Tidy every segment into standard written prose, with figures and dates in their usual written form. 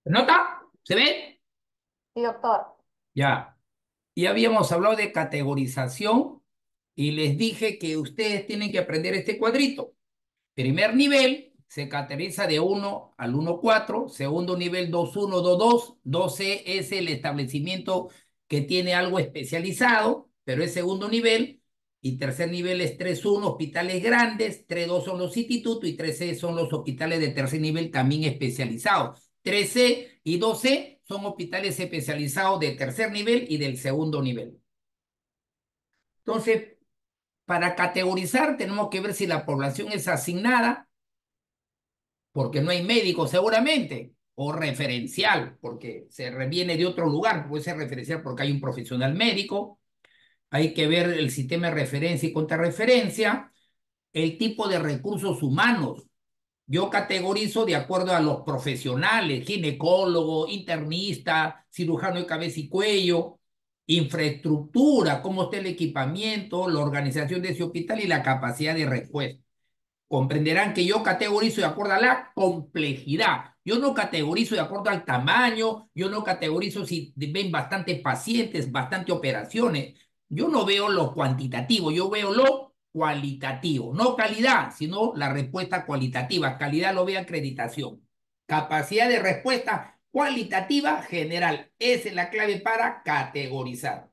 ¿Se nota? ¿Se ve? Sí, doctor. Ya. Y habíamos hablado de categorización y les dije que ustedes tienen que aprender este cuadrito. Primer nivel se categoriza de 1 al 1,4. Segundo nivel 2,1, 2,2. 2C es el establecimiento que tiene algo especializado, pero es segundo nivel. Y tercer nivel es 3,1, hospitales grandes. 3,2 son los institutos y 3C son los hospitales de tercer nivel también especializados. 3C y 2C son hospitales especializados de tercer nivel y del segundo nivel. Entonces, para categorizar tenemos que ver si la población es asignada porque no hay médico seguramente, o referencial, porque viene de otro lugar, puede ser referencial porque hay un profesional médico, hay que ver el sistema de referencia y contrarreferencia, el tipo de recursos humanos. Yo categorizo de acuerdo a los profesionales, ginecólogo, internista, cirujano de cabeza y cuello, infraestructura, cómo está el equipamiento, la organización de ese hospital y la capacidad de respuesta. Comprenderán que yo categorizo de acuerdo a la complejidad. Yo no categorizo de acuerdo al tamaño, yo no categorizo si ven bastantes pacientes, bastantes operaciones. Yo no veo lo cuantitativo, yo veo lo cualitativo. No calidad, sino la respuesta cualitativa. Calidad lo ve acreditación. Capacidad de respuesta cualitativa general. Esa es la clave para categorizar.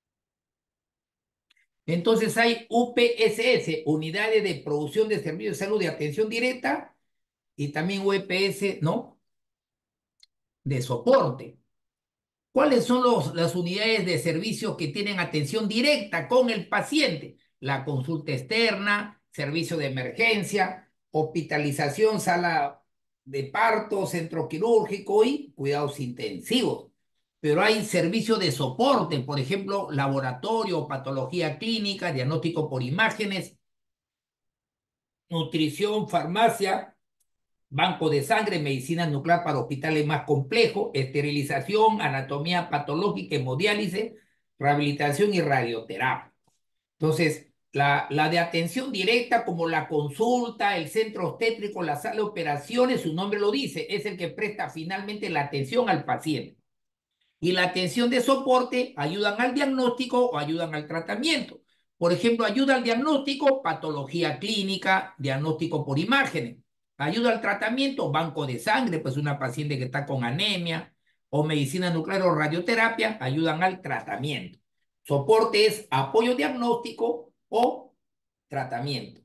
Entonces hay UPSS, Unidades de Producción de Servicios de Salud de Atención Directa, y también UPS, ¿no? De soporte. ¿Cuáles son las unidades de servicios que tienen atención directa con el paciente? La consulta externa, servicio de emergencia, hospitalización, sala de parto, centro quirúrgico y cuidados intensivos. Pero hay servicios de soporte, por ejemplo, laboratorio, patología clínica, diagnóstico por imágenes, nutrición, farmacia, banco de sangre, medicina nuclear para hospitales más complejos, esterilización, anatomía patológica, hemodiálisis, rehabilitación y radioterapia. Entonces, la de atención directa, como la consulta, el centro obstétrico, la sala de operaciones, su nombre lo dice, es el que presta finalmente la atención al paciente. Y la atención de soporte ayudan al diagnóstico o ayudan al tratamiento. Por ejemplo, ayuda al diagnóstico, patología clínica, diagnóstico por imágenes. Ayuda al tratamiento, banco de sangre, pues una paciente que está con anemia, o medicina nuclear o radioterapia, ayudan al tratamiento. Soporte es apoyo diagnóstico o tratamiento.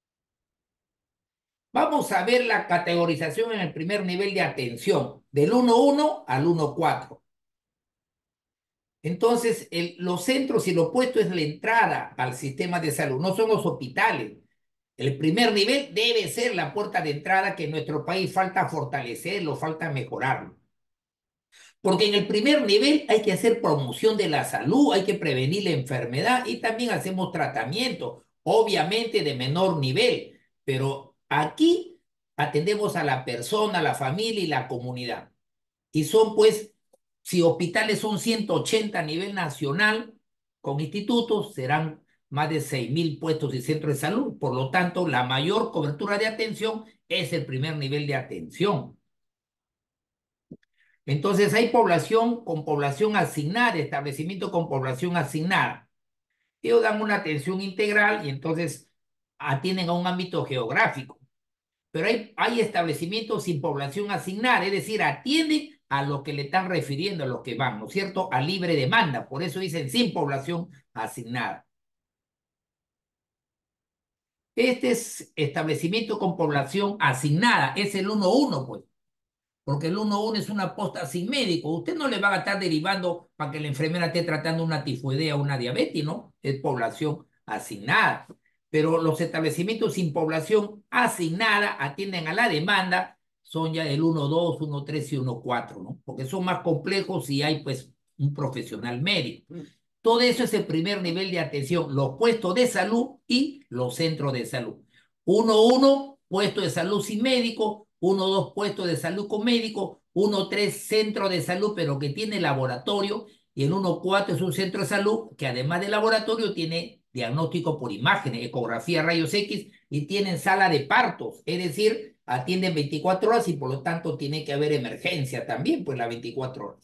Vamos a ver la categorización en el primer nivel de atención, del 1,1 al 1,4. Entonces, los centros y lo opuesto es la entrada al sistema de salud, no son los hospitales. El primer nivel debe ser la puerta de entrada que en nuestro país falta fortalecerlo, falta mejorarlo. Porque en el primer nivel hay que hacer promoción de la salud, hay que prevenir la enfermedad y también hacemos tratamiento, obviamente de menor nivel, pero aquí atendemos a la persona, a la familia y la comunidad. Y son pues, si hospitales son 180 a nivel nacional, con institutos serán más de 6,000 puestos y centros de salud. Por lo tanto, la mayor cobertura de atención es el primer nivel de atención. Entonces hay población con población asignada, establecimiento con población asignada. Ellos dan una atención integral y entonces atienden a un ámbito geográfico. Pero hay establecimientos sin población asignada, es decir, atienden a lo que le están refiriendo, a lo que van, ¿no es cierto? A libre demanda, por eso dicen sin población asignada. Este es establecimiento con población asignada, es el 1-1, pues, porque el 1-1 es una posta sin médico. Usted no le va a estar derivando para que la enfermera esté tratando una tifoidea o una diabetes, ¿no? Es población asignada. Pero los establecimientos sin población asignada atienden a la demanda, son ya el 1-2, 1-3 y 1-4, ¿no? Porque son más complejos y hay pues un profesional médico. Todo eso es el primer nivel de atención, los puestos de salud y los centros de salud. 1-1, puesto de salud sin médico. 1-2, puesto de salud con médico. 1-3, centro de salud, pero que tiene laboratorio. Y el 1-4 es un centro de salud que además de laboratorio tiene diagnóstico por imágenes, ecografía, rayos X y tienen sala de partos. Es decir, atienden 24 horas y por lo tanto tiene que haber emergencia también, pues las 24 horas.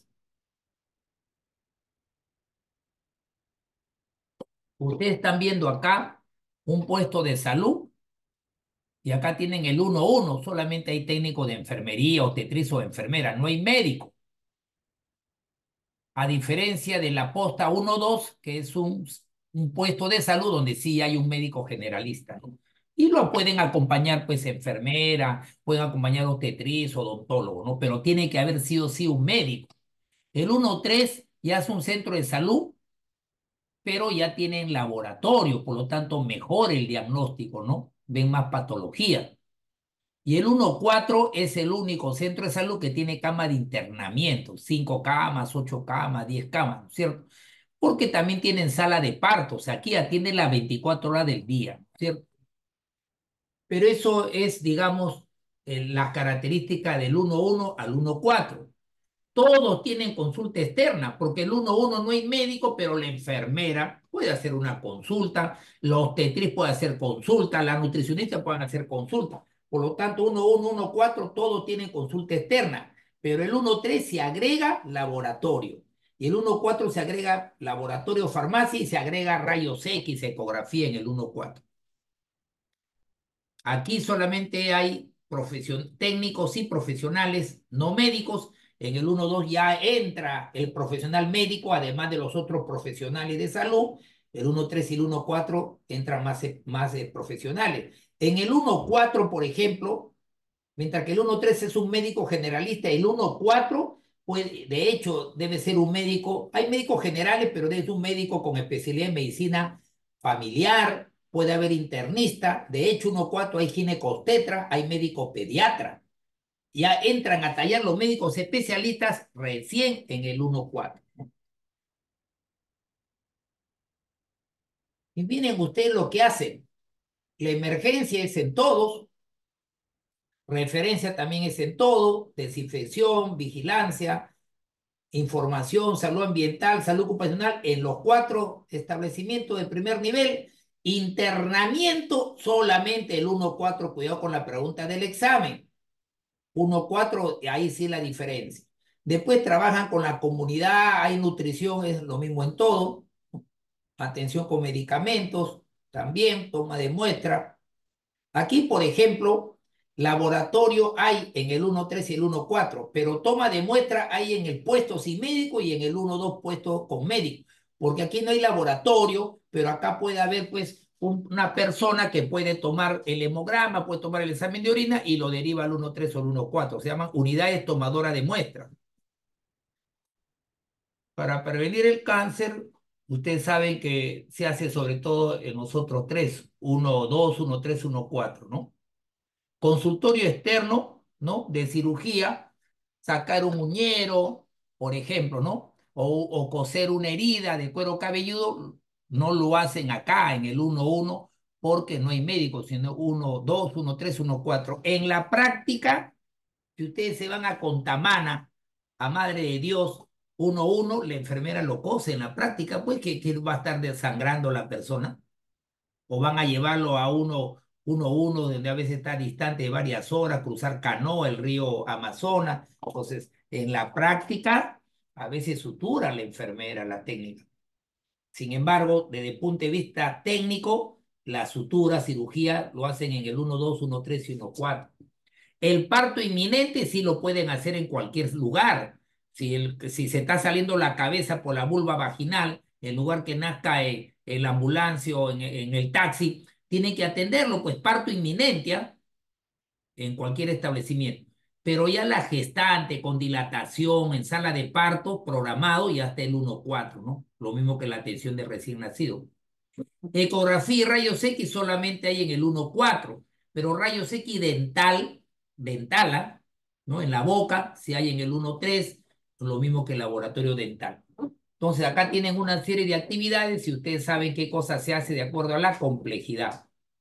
Ustedes están viendo acá un puesto de salud y acá tienen el 1-1, solamente hay técnico de enfermería, obstetriz o enfermera, no hay médico. A diferencia de la posta 1-2, que es un puesto de salud donde sí hay un médico generalista, ¿no? Y lo pueden acompañar, pues, enfermera, pueden acompañar obstetriz o odontólogo, ¿no? Pero tiene que haber sido sí un médico. El 1-3 ya es un centro de salud, pero ya tienen laboratorio, por lo tanto, mejor el diagnóstico, ¿no? Ven más patología. Y el 1-4 es el único centro de salud que tiene cama de internamiento, 5 camas, 8 camas, 10 camas, ¿no es cierto? Porque también tienen sala de partos, aquí atienden las 24 horas del día, ¿no es cierto? Pero eso es, digamos, la característica del 1-1 al 1-4. Todos tienen consulta externa, porque el 1-1 no hay médico, pero la enfermera puede hacer una consulta, la obstetriz puede hacer consulta, la nutricionista pueden hacer consulta. Por lo tanto, 1-1, 1-4, todos tienen consulta externa, pero el 1-3 se agrega laboratorio. Y el 1-4 se agrega laboratorio farmacia y se agrega rayos X, ecografía en el 1-4. Aquí solamente hay técnicos y profesionales no médicos. En el 1-2 ya entra el profesional médico, además de los otros profesionales de salud. El 1-3 y el 1-4 entran más profesionales. En el 1-4, por ejemplo, mientras que el 1-3 es un médico generalista, el 1-4, pues, de hecho, debe ser un médico. Hay médicos generales, pero debe ser un médico con especialidad en medicina familiar, puede haber internista. De hecho, 1-4 hay ginecostetra, hay médico pediatra. Ya entran a tallar los médicos especialistas recién en el 1-4. Y miren ustedes lo que hacen. La emergencia es en todos, referencia también es en todo, desinfección, vigilancia, información, salud ambiental, salud ocupacional, en los 4 establecimientos de primer nivel. Internamiento solamente el 1-4, cuidado con la pregunta del examen. 1-4, ahí sí la diferencia. Después trabajan con la comunidad, hay nutrición, es lo mismo en todo. Atención con medicamentos, también toma de muestra. Aquí, por ejemplo, laboratorio hay en el 1-3 y el 1-4, pero toma de muestra hay en el puesto sin médico y en el 1-2 puesto con médico, porque aquí no hay laboratorio, pero acá puede haber pues una persona que puede tomar el hemograma, puede tomar el examen de orina y lo deriva al 1-3 o al 1-4. Se llaman unidades tomadoras de muestra. Para prevenir el cáncer, ustedes saben que se hace sobre todo en los otros tres, 1-2, 1-3, 1-4, ¿no? Consultorio externo, ¿no? De cirugía, sacar un uñero, por ejemplo, ¿no? O coser una herida de cuero cabelludo, no lo hacen acá en el 1-1 porque no hay médicos, sino 1-2, 1-3, 1-4. En la práctica, si ustedes se van a Contamana, a Madre de Dios, 1-1, la enfermera lo cose en la práctica, pues que va a estar desangrando la persona o van a llevarlo a 1-1, donde a veces está distante de varias horas, cruzar Canoa, el río Amazonas. Entonces, en la práctica, a veces sutura la enfermera, la técnica. Sin embargo, desde el punto de vista técnico, la sutura, cirugía, lo hacen en el 1-2, 1-3 y 1-4. El parto inminente sí lo pueden hacer en cualquier lugar. Si se está saliendo la cabeza por la vulva vaginal, en lugar que nazca en la ambulancia o en el taxi, tienen que atenderlo, pues parto inminente, ¿ah? En cualquier establecimiento. Pero ya la gestante con dilatación en sala de parto programado ya está el 1-4, ¿no? Lo mismo que la atención de recién nacido. Ecografía y rayos X solamente hay en el 1-4, pero rayos X dentala, ¿no? En la boca, si hay en el 1-3, lo mismo que el laboratorio dental. Entonces, acá tienen una serie de actividades y ustedes saben qué cosa se hace de acuerdo a la complejidad.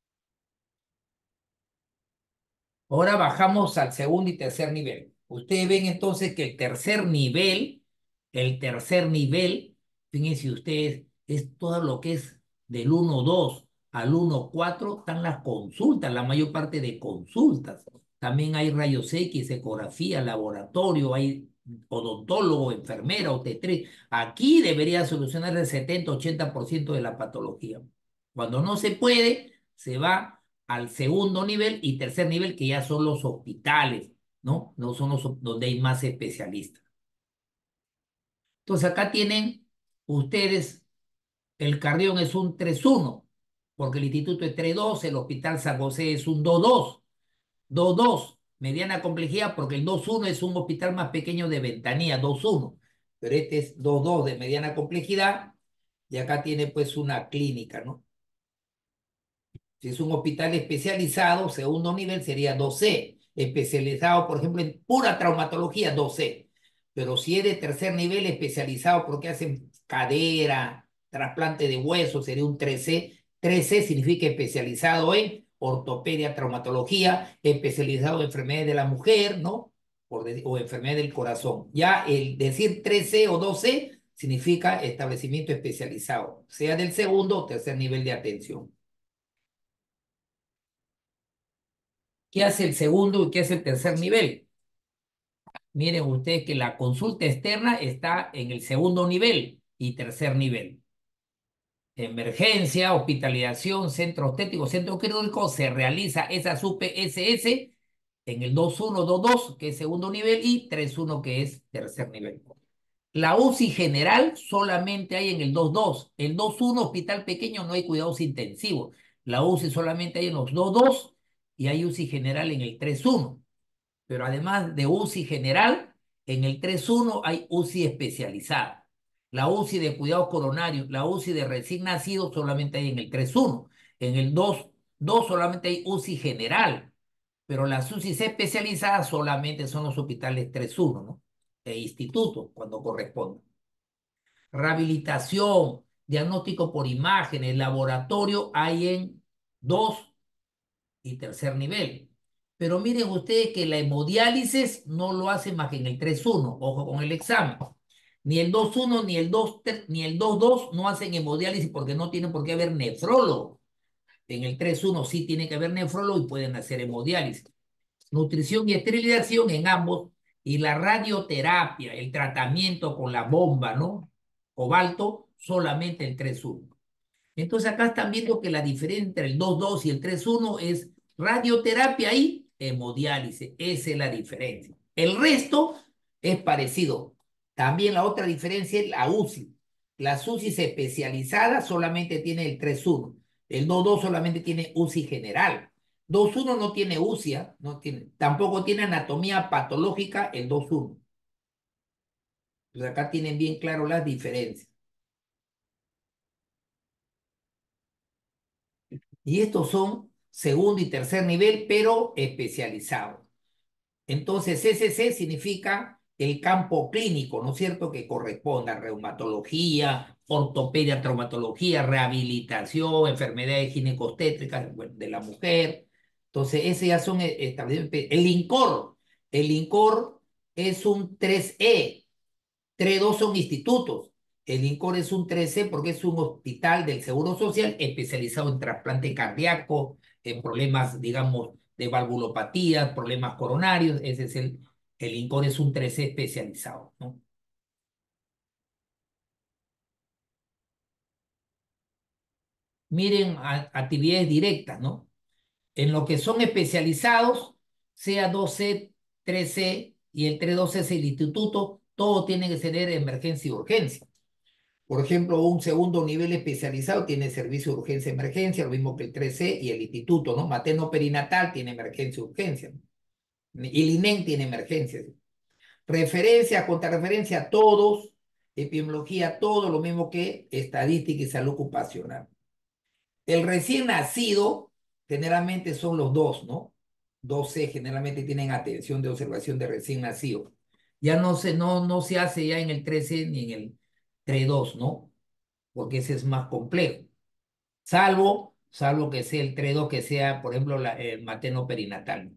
Ahora bajamos al segundo y tercer nivel. Ustedes ven entonces que el tercer nivel, fíjense ustedes, es todo lo que es del 1-2 al 1-4, están las consultas, la mayor parte de consultas. también hay rayos X, ecografía, laboratorio, hay odontólogo, enfermera, obstetricia. Aquí debería solucionar el 70-80% de la patología. Cuando no se puede, se va al segundo nivel y tercer nivel, que ya son los hospitales, ¿no? No son donde hay más especialistas. Entonces acá tienen ustedes, el Cardión es un 3-1, porque el instituto es 3-2, el Hospital San José es un 2-2. 2-2, mediana complejidad, porque el 2-1 es un hospital más pequeño de Ventanilla, 2-1. Pero este es 2-2 de mediana complejidad, y acá tiene pues una clínica, ¿no? Si es un hospital especializado, segundo nivel sería 2C. Especializado, por ejemplo, en pura traumatología, 2C. Pero si es de tercer nivel especializado porque hacen cadera, trasplante de huesos, sería un 3C. 3C significa especializado en ortopedia, traumatología, especializado en enfermedades de la mujer, ¿no? O enfermedades del corazón. Ya el decir 3C o 2C significa establecimiento especializado, sea del segundo o tercer nivel de atención. ¿Qué hace el segundo y qué hace el tercer nivel? Miren ustedes que la consulta externa está en el segundo nivel y tercer nivel. Emergencia, hospitalización, centro estético, centro quirúrgico, se realiza esa SUPSS en el 2-1-2-2, que es segundo nivel, y 3-1, que es tercer nivel. La UCI general solamente hay en el 2-2. El 2-1, hospital pequeño, no hay cuidados intensivos. La UCI solamente hay en los 2-2 y hay UCI general en el 3-1. Pero además de UCI general, en el 3-1 hay UCI especializada. La UCI de cuidados coronarios, la UCI de recién nacido solamente hay en el 3-1. En el 2-2 solamente hay UCI general, pero las UCI especializadas solamente son los hospitales 3-1, ¿no? E institutos, cuando corresponde. Rehabilitación, diagnóstico por imágenes, laboratorio hay en 2 y tercer nivel. Pero miren ustedes que la hemodiálisis no lo hacen más que en el 3-1. Ojo con el examen. Ni el 2-1 ni el 2-3, ni el 2-2 no hacen hemodiálisis porque no tienen por qué haber nefrólogo. En el 3-1 sí tiene que haber nefrólogo y pueden hacer hemodiálisis. Nutrición y esterilización en ambos. Y la radioterapia, el tratamiento con la bomba, ¿no? Cobalto, solamente el 3-1. Entonces acá están viendo que la diferencia entre el 2-2 y el 3-1 es radioterapia y hemodiálisis. Esa es la diferencia. El resto es parecido. También la otra diferencia es la UCI. Las UCI especializadas solamente tiene el 3-1. El 2-2 solamente tiene UCI general. 2-1 no tiene UCI, ¿ah? No tiene, tampoco tiene anatomía patológica el 2-1. Pues acá tienen bien claro las diferencias. Y estos son segundo y tercer nivel, pero especializados. Entonces, SC significa el campo clínico, ¿no es cierto? Que corresponde a reumatología, ortopedia, traumatología, rehabilitación, enfermedades ginecostétricas, bueno, de la mujer. Entonces, ese ya son establecimientos. El INCOR es un 3E. 3-2 son institutos. El INCOR es un 13 porque es un hospital del Seguro Social especializado en trasplante cardíaco, en problemas, digamos, de valvulopatía, problemas coronarios. Ese es el INCOR es un 13 especializado, ¿no? Miren actividades directas, ¿no? En lo que son especializados, sea 2C, 3C y el 3-2 es el instituto, todo tiene que ser emergencia y urgencia. Por ejemplo, un segundo nivel especializado tiene servicio de urgencia y emergencia, lo mismo que el 3C y el instituto, ¿no? Materno perinatal tiene emergencia y urgencia, ¿no? Y el INEN tiene emergencias. Referencia, contrarreferencia, todos, epidemiología, todo lo mismo que estadística y salud ocupacional. El recién nacido, generalmente son los dos, ¿no? 2C generalmente tienen atención de observación de recién nacido. Ya no se hace ya en el 13 ni en el 3-2, ¿no? Porque ese es más complejo. Salvo que sea el 3-2, que sea, por ejemplo, el materno perinatal.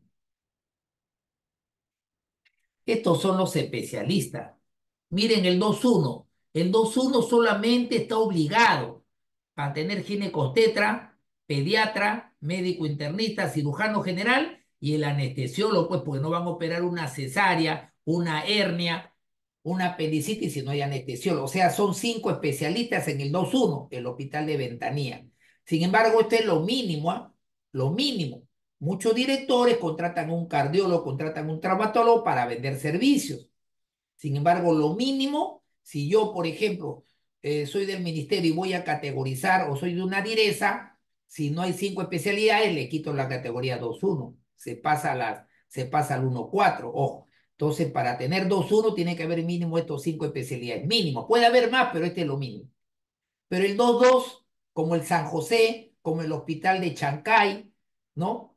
Estos son los especialistas. Miren el 2-1. El 2-1 solamente está obligado a tener ginecostetra, pediatra, médico internista, cirujano general y el anestesiólogo, pues, porque no van a operar una cesárea, una hernia, una apendicitis si no hay anestesiólogo. O sea, son 5 especialistas en el 2-1, el hospital de Ventanilla. Sin embargo, esto es lo mínimo, ¿ah? Lo mínimo. Muchos directores contratan un cardiólogo, contratan un traumatólogo para vender servicios. Sin embargo, lo mínimo, si yo, por ejemplo, soy del ministerio y voy a categorizar o soy de una direza, si no hay 5 especialidades, le quito la categoría 2-1. Se pasa al 1-4. Ojo. Entonces, para tener 2-1 tiene que haber mínimo estos 5 especialidades. Mínimo. Puede haber más, pero este es lo mínimo. Pero el 2-2, como el San José, como el Hospital de Chancay, ¿no?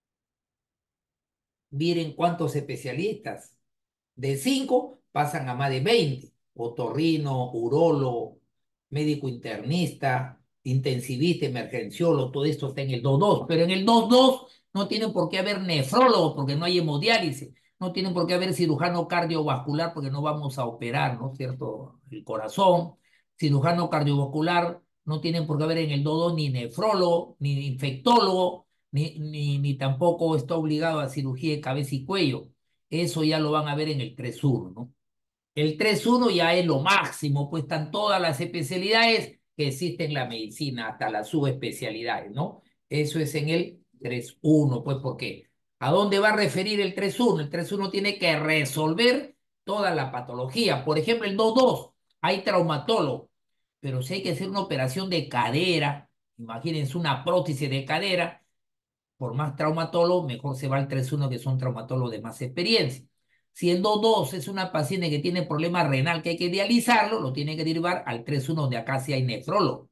Miren cuántos especialistas. De 5 pasan a más de 20. Otorrino, urólogo, médico internista, intensivista, emergenciólogo, todo esto está en el 2-2. Pero en el 2-2 no tienen por qué haber nefrólogo porque no hay hemodiálisis. No tienen por qué haber cirujano cardiovascular porque no vamos a operar, ¿no es cierto? El corazón. Cirujano cardiovascular no tienen por qué haber en el 2-2 ni nefrólogo, ni infectólogo, ni tampoco está obligado a cirugía de cabeza y cuello. Eso ya lo van a ver en el 3-1, ¿no? El 3-1 ya es lo máximo, pues están todas las especialidades que existen en la medicina, hasta las subespecialidades, ¿no? Eso es en el 3-1, pues ¿por qué? ¿A dónde va a referir el 3-1? El 3-1 tiene que resolver toda la patología. Por ejemplo, el 2-2, hay traumatólogo, pero si hay que hacer una operación de cadera, imagínense una prótesis de cadera, por más traumatólogo, mejor se va al 3-1 que son traumatólogos de más experiencia. Si el 2-2 es una paciente que tiene problema renal que hay que dializarlo, lo tiene que derivar al 3-1 donde acá sí hay nefrólogo.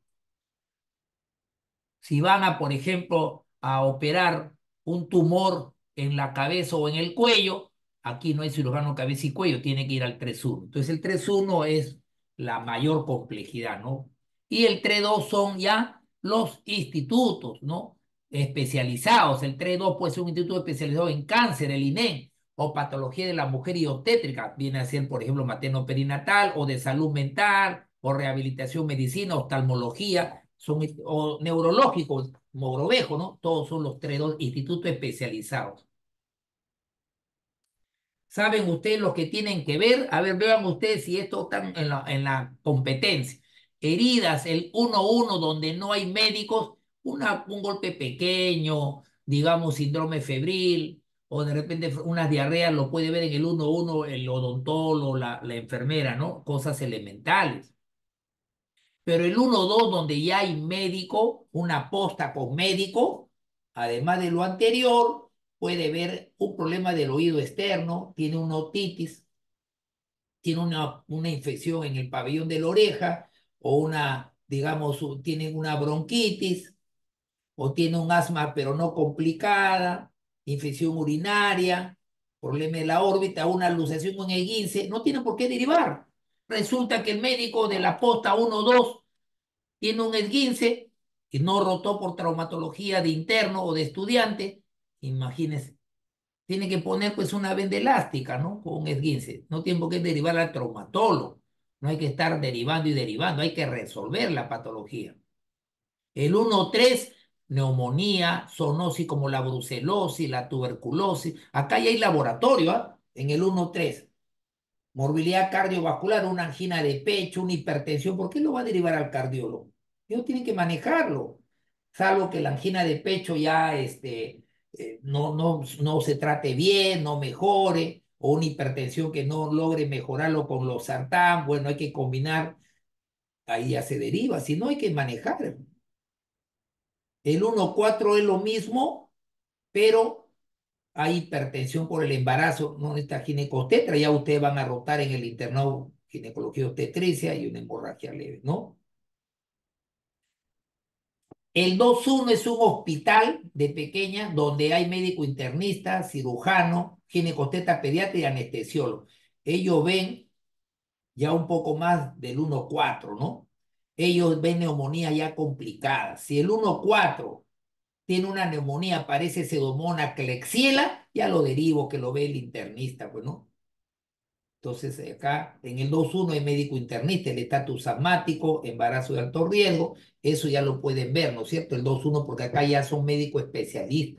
Si van a, por ejemplo, a operar un tumor en la cabeza o en el cuello, aquí no hay cirujano cabeza y cuello, tiene que ir al 3-1. Entonces el 3-1 es la mayor complejidad, ¿no? Y el 3-2 son ya los institutos, ¿no? Especializados. El 3-2 puede ser un instituto especializado en cáncer, el INEM, o patología de la mujer y obstétrica. Viene a ser, por ejemplo, materno-perinatal, o de salud mental, o rehabilitación medicina, oftalmología son, o neurológicos, Mogrovejo, ¿no? Todos son los 3-2 institutos especializados. ¿Saben ustedes lo que tienen que ver? A ver, vean ustedes si esto está en la competencia. Heridas, el 1-1 donde no hay médicos, un golpe pequeño, digamos síndrome febril, o de repente unas diarreas, lo puede ver en el 1-1 el odontólogo, la enfermera, ¿no? Cosas elementales. Pero el 1-2 donde ya hay médico, una posta con médico, además de lo anterior, puede ver un problema del oído externo, tiene una otitis, tiene una infección en el pabellón de la oreja, o una, digamos, tiene una bronquitis, o tiene un asma pero no complicada, infección urinaria, problema de la órbita, una luxación en el esguince, no tiene por qué derivar. Resulta que el médico de la posta 1-2 tiene un esguince y no rotó por traumatología de interno o de estudiante, imagínese, tiene que poner pues una venda elástica, ¿no? Con un esguince. No tiene por qué derivar al traumatólogo. No hay que estar derivando y derivando, hay que resolver la patología. El 1-3, neumonía, zoonosis como la brucelosis, la tuberculosis. Acá ya hay laboratorio, ¿ah? En el 1-3. Morbilidad cardiovascular, una angina de pecho, una hipertensión, ¿por qué lo va a derivar al cardiólogo? Ellos tienen que manejarlo, salvo que la angina de pecho ya no se trate bien, no mejore, o una hipertensión que no logre mejorarlo con los sartán, bueno, hay que combinar, ahí ya se deriva, si no hay que manejar. El 1-4 es lo mismo, pero hay hipertensión por el embarazo, no necesita ginecostetra, ya ustedes van a rotar en el internado ginecología obstetricia y una hemorragia leve, ¿no? El 2-1 es un hospital de pequeña donde hay médico internista, cirujano, ginecostetra pediatra y anestesiólogo. Ellos ven ya un poco más del 1-4, ¿no? Ellos ven neumonía ya complicada. Si el 1-4 tiene una neumonía, parece pseudomonas Klebsiella, ya lo derivo que lo ve el internista, pues, ¿no? Entonces, acá en el 2-1 hay médico internista, el estatus asmático, embarazo de alto riesgo, eso ya lo pueden ver, ¿no es cierto? El 2-1 porque acá ya son médicos especialistas,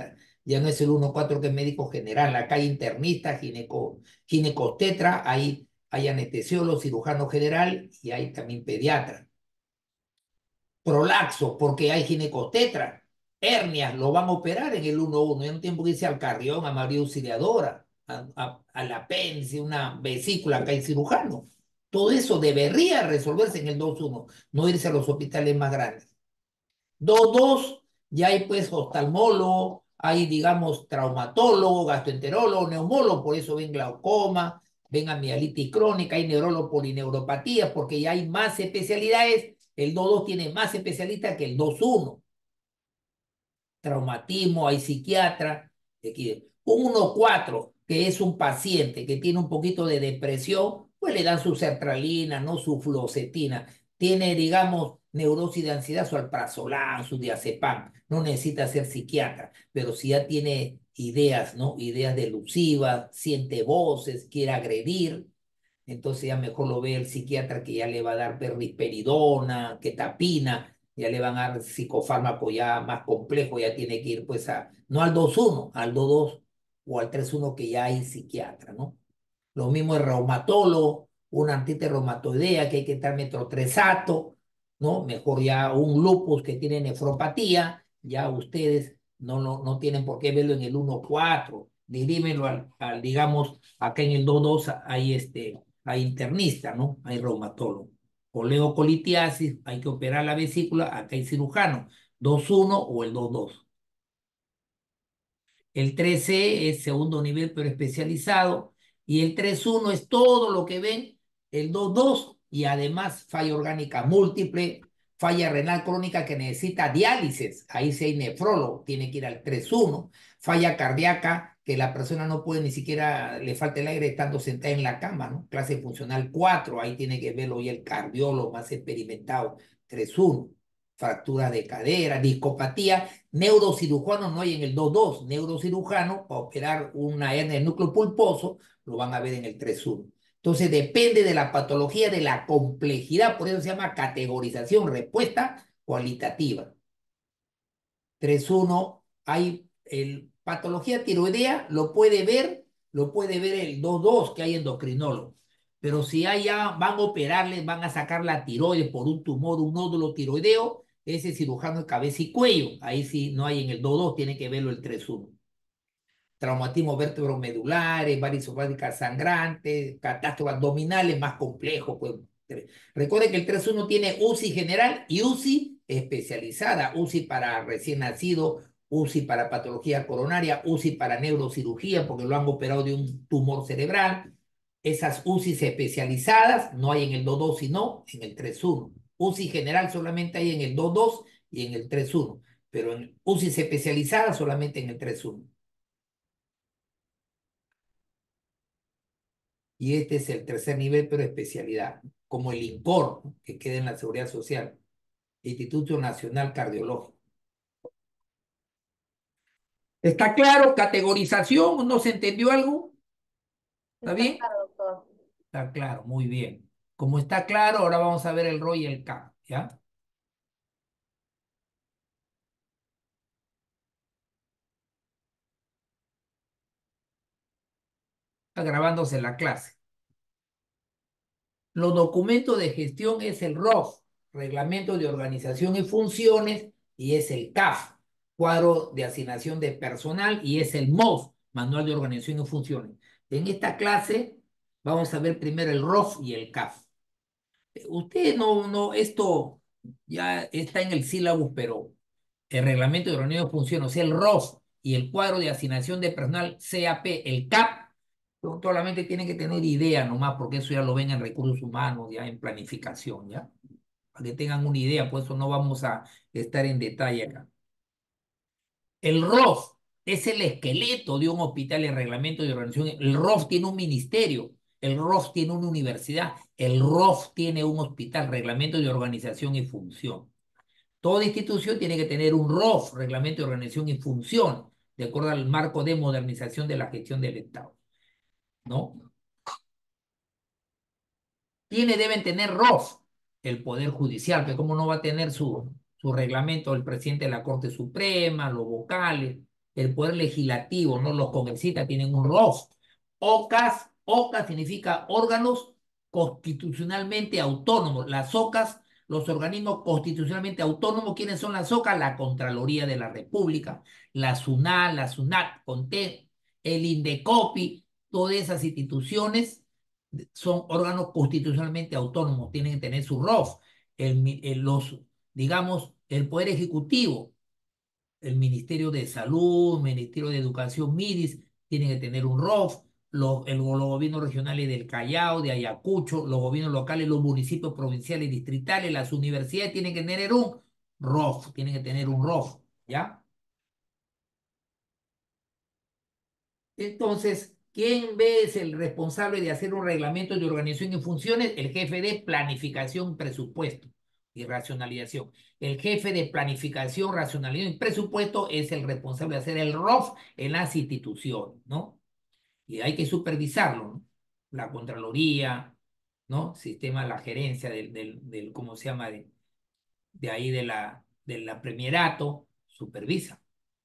ya no es el 1-4 que es médico general, acá hay internista, ginecostetra, hay anestesiólogo, cirujano general y hay también pediatra. Prolaxo, porque hay ginecostetra, hernias, lo van a operar en el 1-1, ya no tienen que irse al Carrión, a María Auxiliadora, al apéndice, una vesícula, acá hay cirujano. Todo eso debería resolverse en el 2-1, no irse a los hospitales más grandes. 2-2, ya hay pues oftalmólogo, hay digamos traumatólogo, gastroenterólogo, neumólogo, por eso ven glaucoma, ven amialitis crónica, hay neurólogo polineuropatías, porque ya hay más especialidades. El 2-2 tiene más especialistas que el 2-1. Traumatismo, hay psiquiatra. Un 1-4, que es un paciente que tiene un poquito de depresión, pues le dan su sertralina, ¿no? Su fluoxetina. Tiene, digamos, neurosis de ansiedad, su alprazolam, su diazepam. No necesita ser psiquiatra, pero si ya tiene ideas, ¿no? Ideas delusivas, siente voces, quiere agredir, entonces ya mejor lo ve el psiquiatra que ya le va a dar risperidona, ketapina, ya le van a dar psicofármaco ya más complejo, ya tiene que ir pues no al 2-1, al 2-2 o al 3-1 que ya hay psiquiatra, ¿no? Lo mismo el reumatólogo, una artritis reumatoidea que hay que dar metrotresato, ¿no? Mejor ya un lupus que tiene nefropatía, ya ustedes no tienen por qué verlo en el 1-4, dirímelo digamos, acá en el 2-2 hay internista, ¿no? Hay reumatólogo. Coleocolitiasis, hay que operar la vesícula, acá hay cirujano, 2-1 o el 2-2. El 3C es segundo nivel, pero especializado. Y el 3-1 es todo lo que ven. El 2-2 y además falla orgánica múltiple, falla renal crónica que necesita diálisis. Ahí sí hay nefrólogo, tiene que ir al 3-1. Falla cardíaca que la persona no puede ni siquiera, le falta el aire estando sentada en la cama, ¿no? Clase funcional 4, ahí tiene que verlo y el cardiólogo más experimentado, 3-1. Fractura de cadera, discopatía. Neurocirujano no hay en el 2-2. Neurocirujano, para operar una hernia del núcleo pulposo, lo van a ver en el 3-1. Entonces depende de la patología, de la complejidad, por eso se llama categorización, respuesta cualitativa. 3-1, hay patología tiroidea, lo puede ver el 2-2 que hay endocrinólogo. Pero si ya van a operarle, van a sacar la tiroides por un tumor, un nódulo tiroideo, ese cirujano de cabeza y cuello. Ahí sí no hay en el 2-2, tiene que verlo el 3-1. Traumatismo vértebro-medulares, varices sangrantes, catástrofes abdominales, más complejo. Pues. Recuerde que el 3-1 tiene UCI general y UCI especializada, UCI para recién nacido, UCI para patología coronaria, UCI para neurocirugía, porque lo han operado de un tumor cerebral. Esas UCIs especializadas no hay en el 2-2, sino en el 3-1. UCI general solamente hay en el 2-2 y en el 3-1, pero en UCIs especializadas solamente en el 3-1. Y este es el tercer nivel, pero especialidad, como el INCOR, ¿no? Que queda en la Seguridad Social, Instituto Nacional Cardiológico. ¿Está claro? ¿Categorización? ¿No se entendió algo? ¿Está Está bien? claro, doctor. Está claro, muy bien. Como está claro, ahora vamos a ver el RO y el CAP, ¿ya? Está grabándose la clase. Los documentos de gestión es el ROF, Reglamento de Organización y Funciones, y es el CAF, Cuadro de Asignación de Personal, y es el MOF, Manual de Organización y Funciones. En esta clase vamos a ver primero el ROF y el CAF. Usted esto ya está en el sílabus, pero el Reglamento de Organización y Funciones, o sea, el ROF y el Cuadro de Asignación de Personal, CAP, el CAP, solamente tienen que tener idea nomás, porque eso ya lo ven en recursos humanos, ya en planificación, ¿ya? Para que tengan una idea, por eso no vamos a estar en detalle acá. El ROF es el esqueleto de un hospital en reglamento de organización. El ROF tiene un ministerio, el ROF tiene una universidad, el ROF tiene un hospital, reglamento de organización y función. Toda institución tiene que tener un ROF, reglamento de organización y función, de acuerdo al marco de modernización de la gestión del Estado, ¿no? Deben tener ROF, el Poder Judicial, que cómo no va a tener su reglamento el presidente de la Corte Suprema, los vocales. el poder legislativo, ¿no? Los congresistas tienen un ROF. OCAS, OCA significa órganos constitucionalmente autónomos. Las OCAS, los organismos constitucionalmente autónomos, ¿quiénes son las OCAS? La Contraloría de la República, la SUNAT, la SUNAT, CONTE, el INDECOPI, todas esas instituciones son órganos constitucionalmente autónomos, tienen que tener su ROF. Digamos, el Poder Ejecutivo, el Ministerio de Salud, Ministerio de Educación, MIDIS, tienen que tener un ROF. Los gobiernos regionales del Callao, de Ayacucho, los gobiernos locales, los municipios provinciales y distritales, las universidades tienen que tener un ROF, tienen que tener un ROF, ¿ya? Entonces, ¿quién es el responsable de hacer un reglamento de organización y funciones? El jefe de planificación, presupuesto y racionalización. El jefe de planificación, racionalización y presupuesto es el responsable de hacer el ROF en las instituciones, ¿no? Y hay que supervisarlo, ¿no? La Contraloría, ¿no? Sistema, la gerencia ¿cómo se llama? De ahí de la Premierato, supervisa.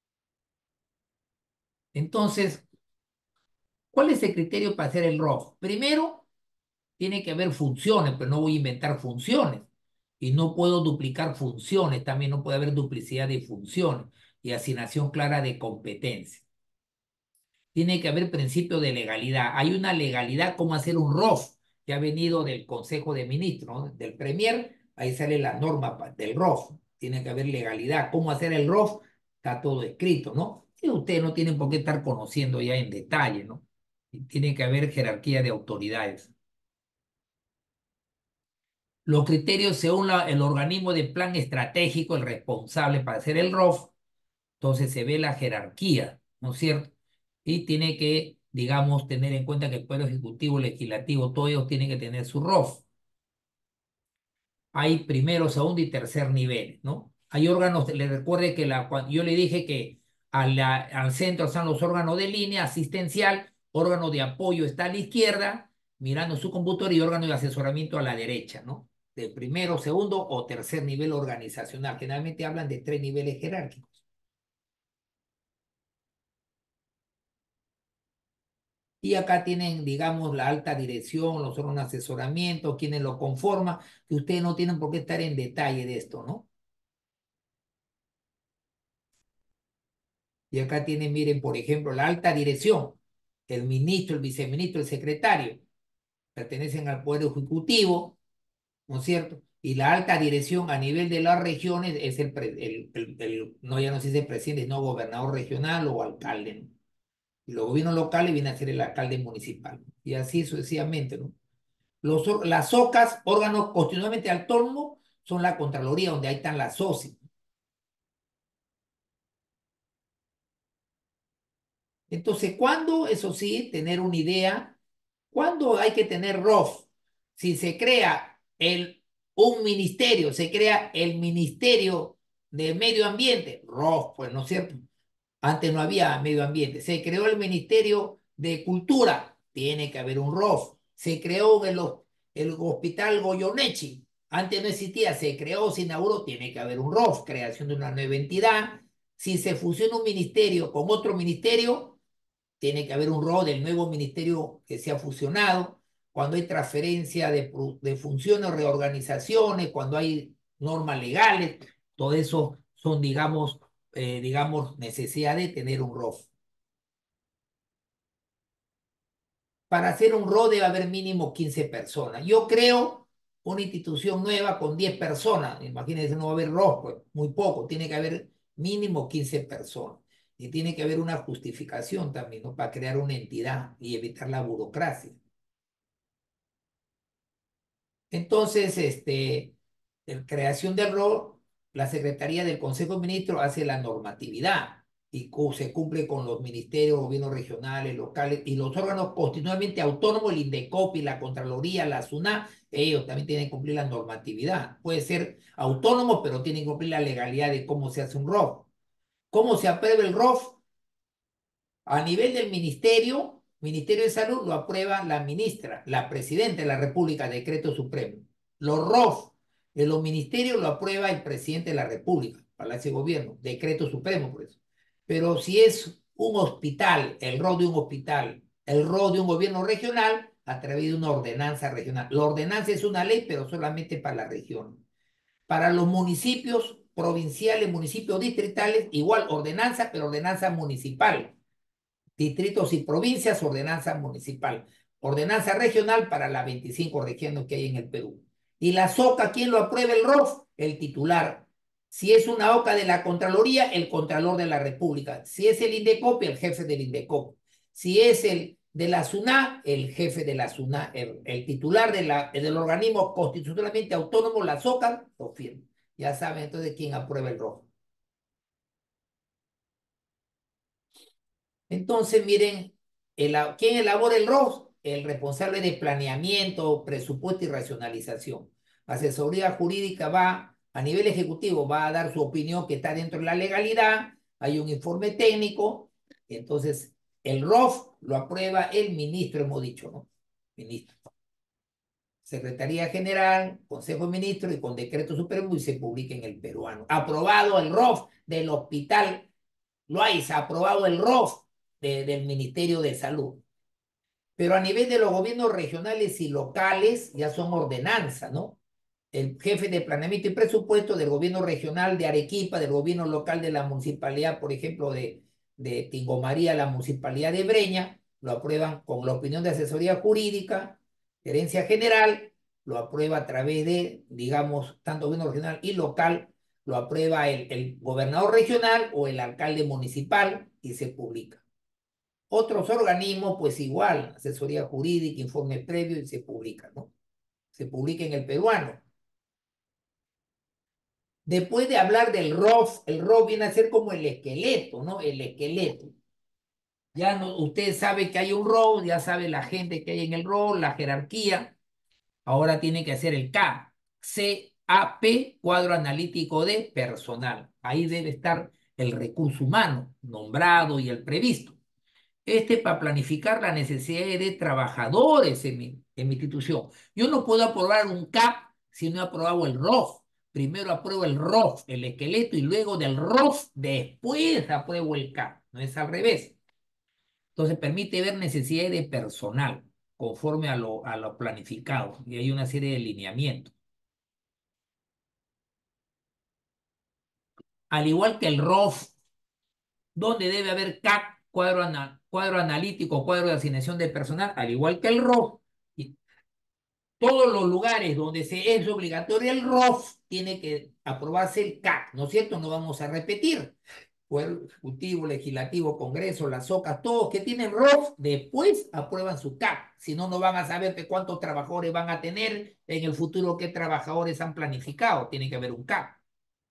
Entonces, ¿cuál es el criterio para hacer el ROF? Primero, tiene que haber funciones, pero no voy a inventar funciones. Y no puedo duplicar funciones, también no puede haber duplicidad de funciones y asignación clara de competencia. Tiene que haber principio de legalidad. Hay una legalidad como hacer un ROF que ha venido del Consejo de Ministros, ¿no? Del Premier, ahí sale la norma del ROF. Tiene que haber legalidad. ¿Cómo hacer el ROF? Está todo escrito, ¿no? Y ustedes no tienen por qué estar conociendo ya en detalle, ¿no? Y tiene que haber jerarquía de autoridades. Los criterios según el organismo de plan estratégico, el responsable para hacer el ROF, entonces se ve la jerarquía, ¿no es cierto? Y tiene que, digamos, tener en cuenta que el Poder Ejecutivo, Legislativo, todos ellos tienen que tener su ROF. Hay primero, segundo y tercer nivel, ¿no? Hay órganos, le recuerde que yo le dije que al centro están los órganos de línea asistencial, órgano de apoyo está a la izquierda, mirando su computador y órgano de asesoramiento a la derecha, ¿no? De primero, segundo o tercer nivel organizacional. Generalmente hablan de tres niveles jerárquicos. Y acá tienen, digamos, la alta dirección, los órganos de asesoramiento, quienes lo conforman, que ustedes no tienen por qué estar en detalle de esto, ¿no? Y acá tienen, miren, por ejemplo, la alta dirección, el ministro, el viceministro, el secretario, pertenecen al Poder Ejecutivo, ¿no es cierto? Y la alta dirección a nivel de las regiones es no, ya no se dice presidente, no gobernador regional o alcalde, ¿no? Y los gobiernos locales viene a ser el alcalde municipal. Y así sucesivamente, ¿no? Las OCAS, órganos constitucionalmente autónomos, son la Contraloría, donde ahí están las OCI. Entonces, ¿cuándo, eso sí, tener una idea? ¿Cuándo hay que tener ROF? Si se crea un ministerio, se crea el Ministerio de Medio Ambiente, ROF, pues, ¿no es cierto? Antes no había medio ambiente. Se creó el Ministerio de Cultura, tiene que haber un ROF. Se creó el Hospital Goyonechi, antes no existía, se creó, se inauguró, tiene que haber un ROF, creación de una nueva entidad. Si se fusiona un ministerio con otro ministerio, tiene que haber un rol del nuevo ministerio que se ha fusionado, cuando hay transferencia de funciones, reorganizaciones, cuando hay normas legales, todo eso son, digamos, necesidad de tener un ROF. Para hacer un ROF debe haber mínimo 15 personas. Yo creo una institución nueva con 10 personas. Imagínense, no va a haber ROF, pues muy poco. Tiene que haber mínimo 15 personas. Y tiene que haber una justificación también, ¿no? Para crear una entidad y evitar la burocracia. Entonces, en creación del rol, la Secretaría del Consejo de Ministros hace la normatividad y se cumple con los ministerios, gobiernos regionales, locales y los órganos constitucionalmente autónomos, el INDECOPI, la Contraloría, la SUNAT, ellos también tienen que cumplir la normatividad. Puede ser autónomo, pero tienen que cumplir la legalidad de cómo se hace un ROF. ¿Cómo se aprueba el ROF? A nivel del Ministerio de Salud lo aprueba la ministra, la presidenta de la República, decreto supremo. Los ROF de los ministerios lo aprueba el presidente de la República, Palacio de Gobierno, decreto supremo por eso. Pero si es un hospital, el ROH de un hospital, el ROH de un gobierno regional, a través de una ordenanza regional. La ordenanza es una ley, pero solamente para la región. Para los municipios provinciales, municipios distritales, igual ordenanza, pero ordenanza municipal. Distritos y provincias, ordenanza municipal. Ordenanza regional para las 25 regiones que hay en el Perú. Y la SOCA, ¿quién lo aprueba el ROF? El titular. Si es una OCA de la Contraloría, el Contralor de la República. Si es el INDECOP, el jefe del INDECOP. Si es el de la SUNA, el jefe de la SUNA, el titular del organismo constitucionalmente autónomo, la SOCA, lo firma. Ya saben entonces quién aprueba el ROF. Entonces, miren, ¿quién elabora el ROS? El responsable de planeamiento, presupuesto y racionalización. Asesoría jurídica va, a nivel ejecutivo, va a dar su opinión que está dentro de la legalidad, hay un informe técnico, entonces el ROF lo aprueba el ministro, hemos dicho, ¿no? Ministro. Secretaría General, Consejo de Ministros y con decreto supremo y se publica en el peruano. Aprobado el ROF del hospital Loaiza, aprobado el ROF del Ministerio de Salud. Pero a nivel de los gobiernos regionales y locales ya son ordenanzas, ¿no? El jefe de planeamiento y presupuesto del gobierno regional de Arequipa, del gobierno local de la municipalidad, por ejemplo, de Tingomaría, la municipalidad de Breña, lo aprueban con la opinión de asesoría jurídica, gerencia general, lo aprueba a través de, digamos, tanto gobierno regional y local, lo aprueba el gobernador regional o el alcalde municipal y se publica. Otros organismos, pues igual, asesoría jurídica, informe previo y se publica, ¿no? Se publica en el peruano. Después de hablar del ROF, el ROF viene a ser como el esqueleto, ¿no? El esqueleto. Ya no, usted sabe que hay un ROF, ya sabe la gente que hay en el ROF, la jerarquía. Ahora tiene que hacer el CAP, cuadro analítico de personal. Ahí debe estar el recurso humano nombrado y el previsto. Para planificar la necesidad de trabajadores en mi institución. Yo no puedo aprobar un CAP si no he aprobado el ROF. Primero apruebo el ROF, el esqueleto, y luego del ROF, después apruebo el CAP. No es al revés. Entonces permite ver necesidades de personal conforme a lo planificado. Y hay una serie de lineamientos. Al igual que el ROF, donde debe haber CAP, cuadro analítico, cuadro de asignación de personal, al igual que el ROF, todos los lugares donde es obligatorio el ROF, tiene que aprobarse el CAC, ¿no es cierto? No vamos a repetir. Poder Ejecutivo, Legislativo, Congreso, las OCAs, todos que tienen ROF, después aprueban su CAC. Si no, no van a saber de cuántos trabajadores van a tener en el futuro, qué trabajadores han planificado. Tiene que haber un CAC.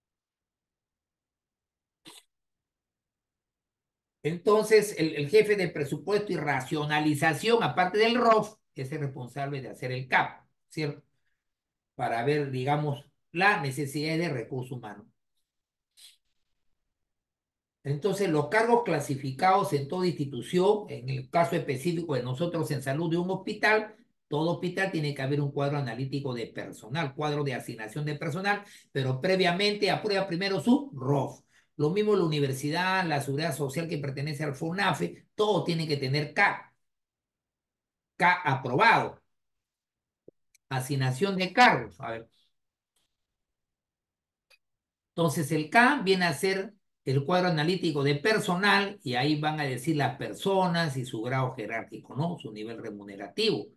Entonces, el jefe de presupuesto y racionalización, aparte del ROF, es el responsable de hacer el CAP, ¿cierto? Para ver, digamos, la necesidad de recursos humanos. Entonces, los cargos clasificados en toda institución, en el caso específico de nosotros en salud de un hospital, todo hospital tiene que haber un cuadro analítico de personal, cuadro de asignación de personal, pero previamente aprueba primero su ROF. Lo mismo la universidad, la seguridad social que pertenece al FONAFE, todo tiene que tener K aprobado. Asignación de cargos. A ver, entonces el K viene a ser el cuadro analítico de personal y ahí van a decir las personas y su grado jerárquico, ¿no? Su nivel remunerativo.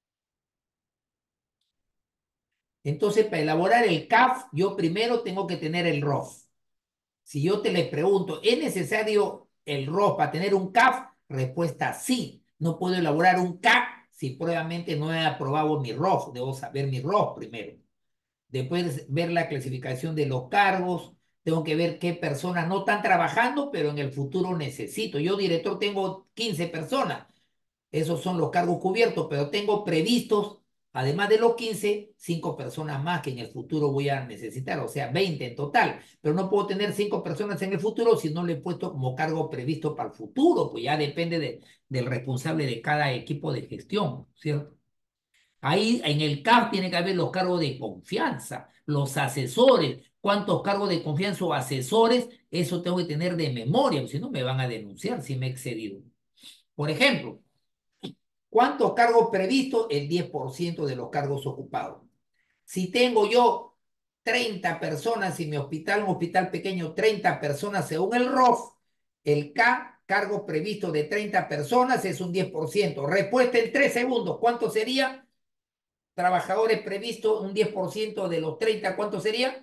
Entonces, para elaborar el CAF, yo primero tengo que tener el ROF. Si yo te le pregunto, ¿es necesario el ROF para tener un CAF? Respuesta sí. No puedo elaborar un CAF si previamente no he aprobado mi ROF. Debo saber mi ROF primero. Después ver la clasificación de los cargos, tengo que ver qué personas no están trabajando, pero en el futuro necesito. Yo, director, tengo 15 personas, esos son los cargos cubiertos, pero tengo previstos, además de los 15, 5 personas más que en el futuro voy a necesitar, o sea, 20 en total. Pero no puedo tener 5 personas en el futuro si no le he puesto como cargo previsto para el futuro, pues ya depende del responsable de cada equipo de gestión, ¿cierto? Ahí en el CAP tiene que haber los cargos de confianza, los asesores, ¿Cuántos cargos de confianza o asesores? Eso tengo que tener de memoria, si no me van a denunciar si me he excedido. Por ejemplo, ¿cuántos cargos previstos? El 10% de los cargos ocupados. Si tengo yo 30 personas y mi hospital, un hospital pequeño, 30 personas según el ROF, el cargo previsto de 30 personas es un 10%. Respuesta en 3 segundos. ¿Cuánto sería? Trabajadores previstos, un 10% de los 30, ¿cuánto sería?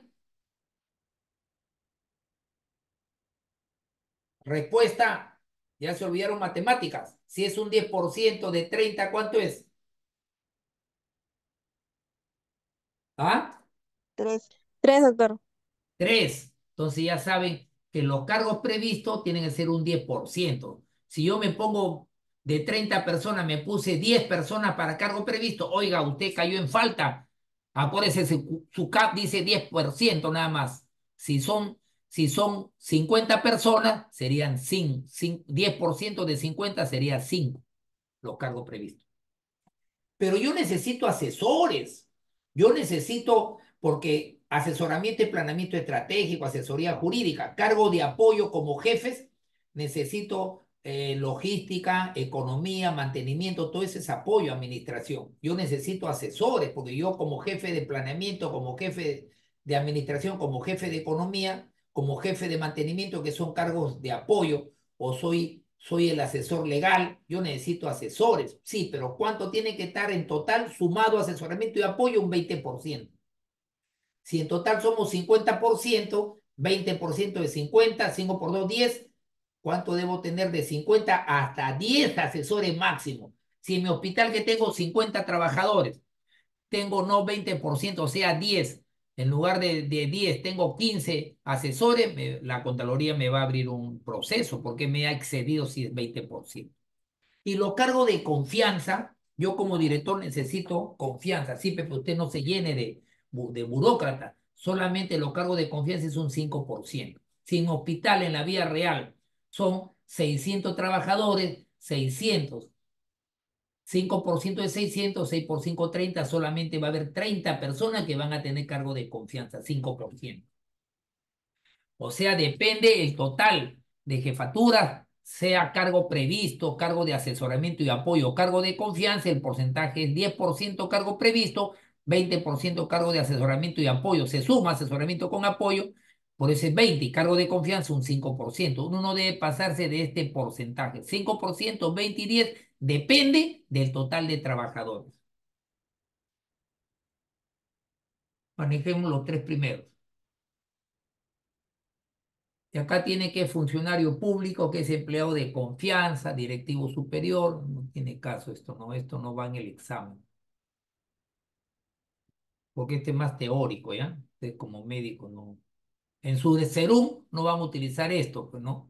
Respuesta, ya se olvidaron matemáticas. Si es un 10% de 30, ¿cuánto es? ¿Ah? Tres. Tres, doctor. 3. Entonces ya saben que los cargos previstos tienen que ser un 10%. Si yo me pongo de 30 personas, me puse 10 personas para cargo previsto, oiga, usted cayó en falta. Acuérdese, su CAP dice 10% nada más. Si son 50 personas, serían 5, 10% de 50 sería 5 los cargos previstos. Pero yo necesito asesores. Yo necesito, porque asesoramiento y planeamiento estratégico, asesoría jurídica, cargo de apoyo como jefes, necesito logística, economía, mantenimiento, todo ese es apoyo, administración. Yo necesito asesores, porque yo como jefe de planeamiento, como jefe de administración, como jefe de economía, como jefe de mantenimiento, que son cargos de apoyo, o soy el asesor legal, yo necesito asesores, sí, pero ¿cuánto tiene que estar en total sumado asesoramiento y apoyo? Un 20%. Si en total somos 50%, 20% de 50, 5 por 2, 10, ¿cuánto debo tener de 50 hasta 10 asesores máximo? Si en mi hospital que tengo 50 trabajadores, tengo no 20%, o sea, 10. En lugar de 10, tengo 15 asesores, la Contraloría me va a abrir un proceso porque me ha excedido si es 20%. Y lo cargo de confianza, yo como director necesito confianza, sí, pero usted no se llene de burócrata, solamente lo cargo de confianza es un 5%. Si en hospital en la vía real son 600 trabajadores, 600, 5% de 600, 6 por 5, 30, solamente va a haber 30 personas que van a tener cargo de confianza, 5%. O sea, depende el total de jefatura, sea cargo previsto, cargo de asesoramiento y apoyo, cargo de confianza, el porcentaje es 10% cargo previsto, 20% cargo de asesoramiento y apoyo. Se suma asesoramiento con apoyo, por ese 20, y cargo de confianza un 5%. Uno no debe pasarse de este porcentaje. 5%, 20 y 10, depende del total de trabajadores. Manejemos los tres primeros. Y acá tiene que funcionario público, que es empleado de confianza, directivo superior. No tiene caso esto no va en el examen. Porque este es más teórico, ¿ya? Usted como médico no. En su de serum no van a utilizar esto, pues no.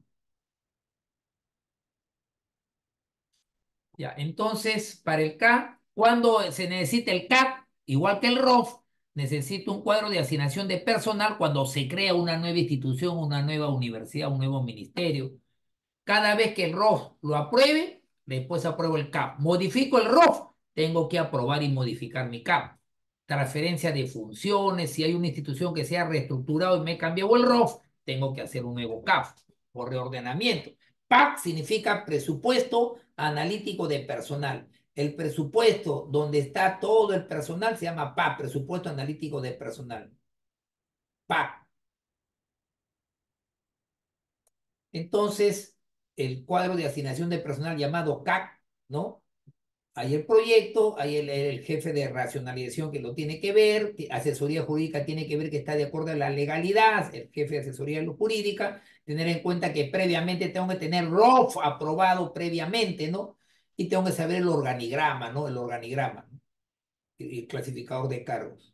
Ya, entonces, para el K, cuando se necesita el CAP, igual que el ROF, necesita un cuadro de asignación de personal cuando se crea una nueva institución, una nueva universidad, un nuevo ministerio. Cada vez que el ROF lo apruebe, después apruebo el CAP. Modifico el ROF, tengo que aprobar y modificar mi CAP. Transferencia de funciones, si hay una institución que se ha reestructurado y me he cambiado el ROF, tengo que hacer un nuevo CAP o reordenamiento. PAC significa presupuesto analítico de personal. El presupuesto donde está todo el personal se llama PAC, presupuesto analítico de personal. PAC. Entonces, el cuadro de asignación de personal llamado CAC, ¿no? Hay el proyecto, hay el jefe de racionalización que lo tiene que ver, asesoría jurídica tiene que ver que está de acuerdo a la legalidad, el jefe de asesoría jurídica, tener en cuenta que previamente tengo que tener ROF aprobado previamente, ¿no? Y tengo que saber el organigrama, ¿no? El organigrama, el clasificador de cargos.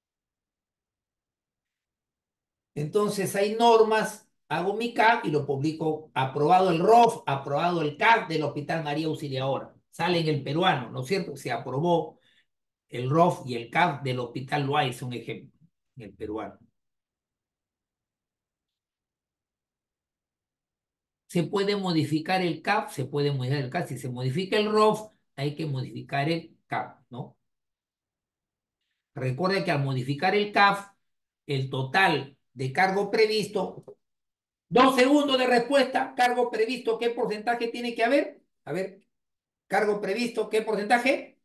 Entonces hay normas, hago mi CAP y lo publico, aprobado el ROF, aprobado el CAP del Hospital María Auxiliadora. Sale en el peruano, ¿no es cierto? Se aprobó el ROF y el CAP del Hospital Loaiza, un ejemplo, en el peruano. Se puede modificar el CAP, se puede modificar el CAP. Si se modifica el ROF, hay que modificar el CAP, ¿no? Recuerda que al modificar el CAF, el total de cargo previsto. 2 segundos de respuesta. Cargo previsto, ¿qué porcentaje tiene que haber? A ver, cargo previsto, ¿qué porcentaje?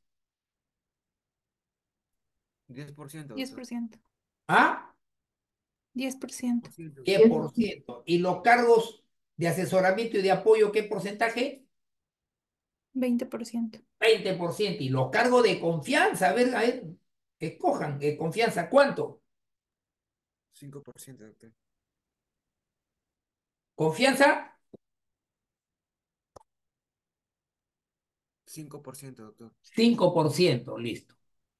10%, Diez doctor. por ciento. ¿Ah? 10%. 10%. 10%. ¿Y los cargos de asesoramiento y de apoyo, qué porcentaje? 20%. 20%. Y los cargos de confianza, a ver, escojan, de confianza, ¿cuánto? 5%, doctor. Confianza, 5%, doctor. 5%, listo.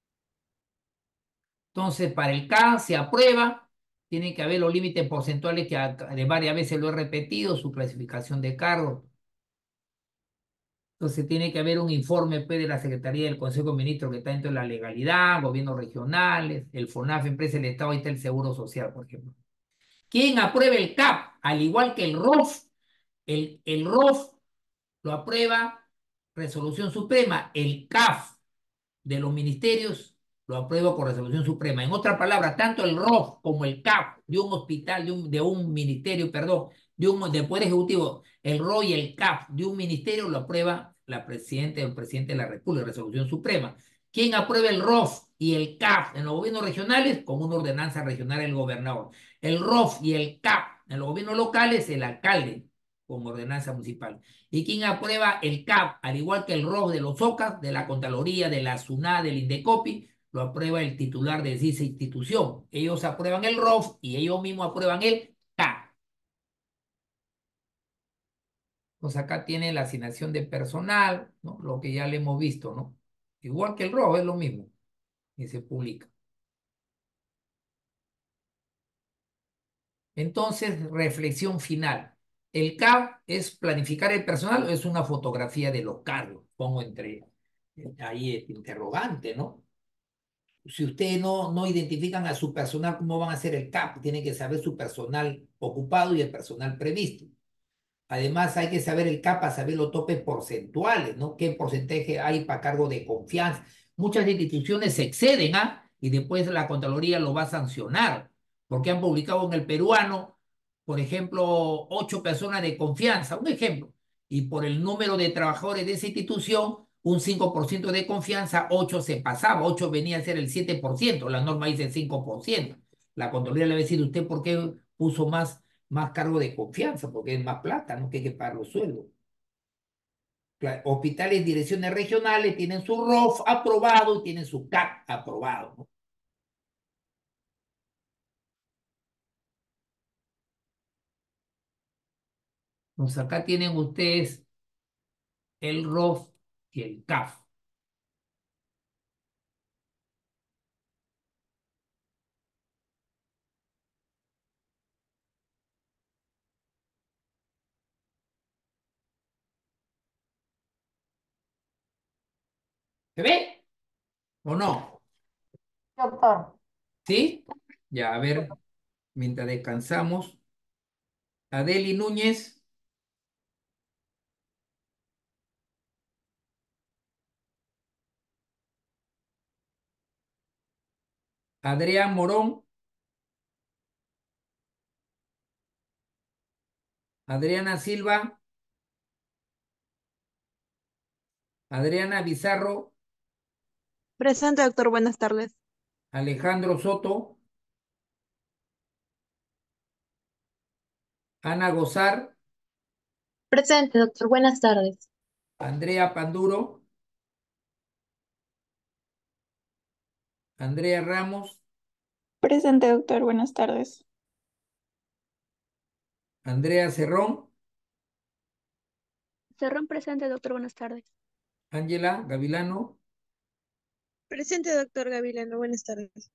Entonces, para el K se aprueba, tiene que haber los límites porcentuales que de varias veces lo he repetido, su clasificación de cargos. Entonces, tiene que haber un informe pues, de la Secretaría del Consejo de Ministros que está dentro de la legalidad, gobiernos regionales, el FONAF, Empresa del Estado, ahí está el Seguro Social, por ejemplo. ¿Quién aprueba el CAP? Al igual que el ROF, el ROF lo aprueba Resolución Suprema, el CAF de los ministerios lo aprueba por resolución suprema. En otras palabras, tanto el ROF como el CAF de un hospital, de un ministerio, perdón, de Poder Ejecutivo, el ROF y el CAF de un ministerio lo aprueba la presidenta o el presidente de la República, resolución suprema. ¿Quién aprueba el ROF y el CAF en los gobiernos regionales? Con una ordenanza regional el gobernador. El ROF y el CAF en los gobiernos locales, el alcalde con ordenanza municipal. ¿Y quién aprueba el CAP, al igual que el ROF de los OCAS, de la Contraloría, de la SUNAT, del INDECOPI? Lo aprueba el titular de esa institución. Ellos aprueban el ROF y ellos mismos aprueban el CAP. Pues acá tiene la asignación de personal, ¿no? Lo que ya le hemos visto, ¿no? Igual que el ROF, es lo mismo. Y se publica. Entonces, reflexión final. ¿El CAP es planificar el personal o es una fotografía de los cargos? Pongo entre ahí el interrogante, ¿no? Si ustedes no identifican a su personal, ¿cómo van a hacer el CAP? Tienen que saber su personal ocupado y el personal previsto. Además, hay que saber el CAP para saber los topes porcentuales, ¿no? ¿Qué porcentaje hay para cargo de confianza? Muchas instituciones se exceden, ¿ah? Y después la Contraloría lo va a sancionar, porque han publicado en el peruano, por ejemplo, 8 personas de confianza, un ejemplo, y por el número de trabajadores de esa institución, un 5% de confianza, 8 se pasaba, 8 venía a ser el 7%, la norma dice el 5%. La Contraloría le va a decir, ¿usted por qué puso más cargo de confianza, porque es más plata, no que hay que pagar los sueldos? Hospitales, direcciones regionales tienen su ROF aprobado y tienen su CAP aprobado, ¿no? Entonces acá tienen ustedes el ROF y el CAF. ¿Se ve o no? Doctor. ¿Sí? Ya, a ver, mientras descansamos. Adeli Núñez, Adrián Morón, Adriana Silva, Adriana Bizarro, Presente, doctor. Buenas tardes. Alejandro Soto, Ana Gozar, Presente, doctor. Buenas tardes. Andrea Panduro, Andrea Ramos, Presente, doctor. Buenas tardes. Andrea Cerrón, Cerrón presente, doctor. Buenas tardes. Ángela Gavilano, Presente, doctor Gavilano. Buenas tardes.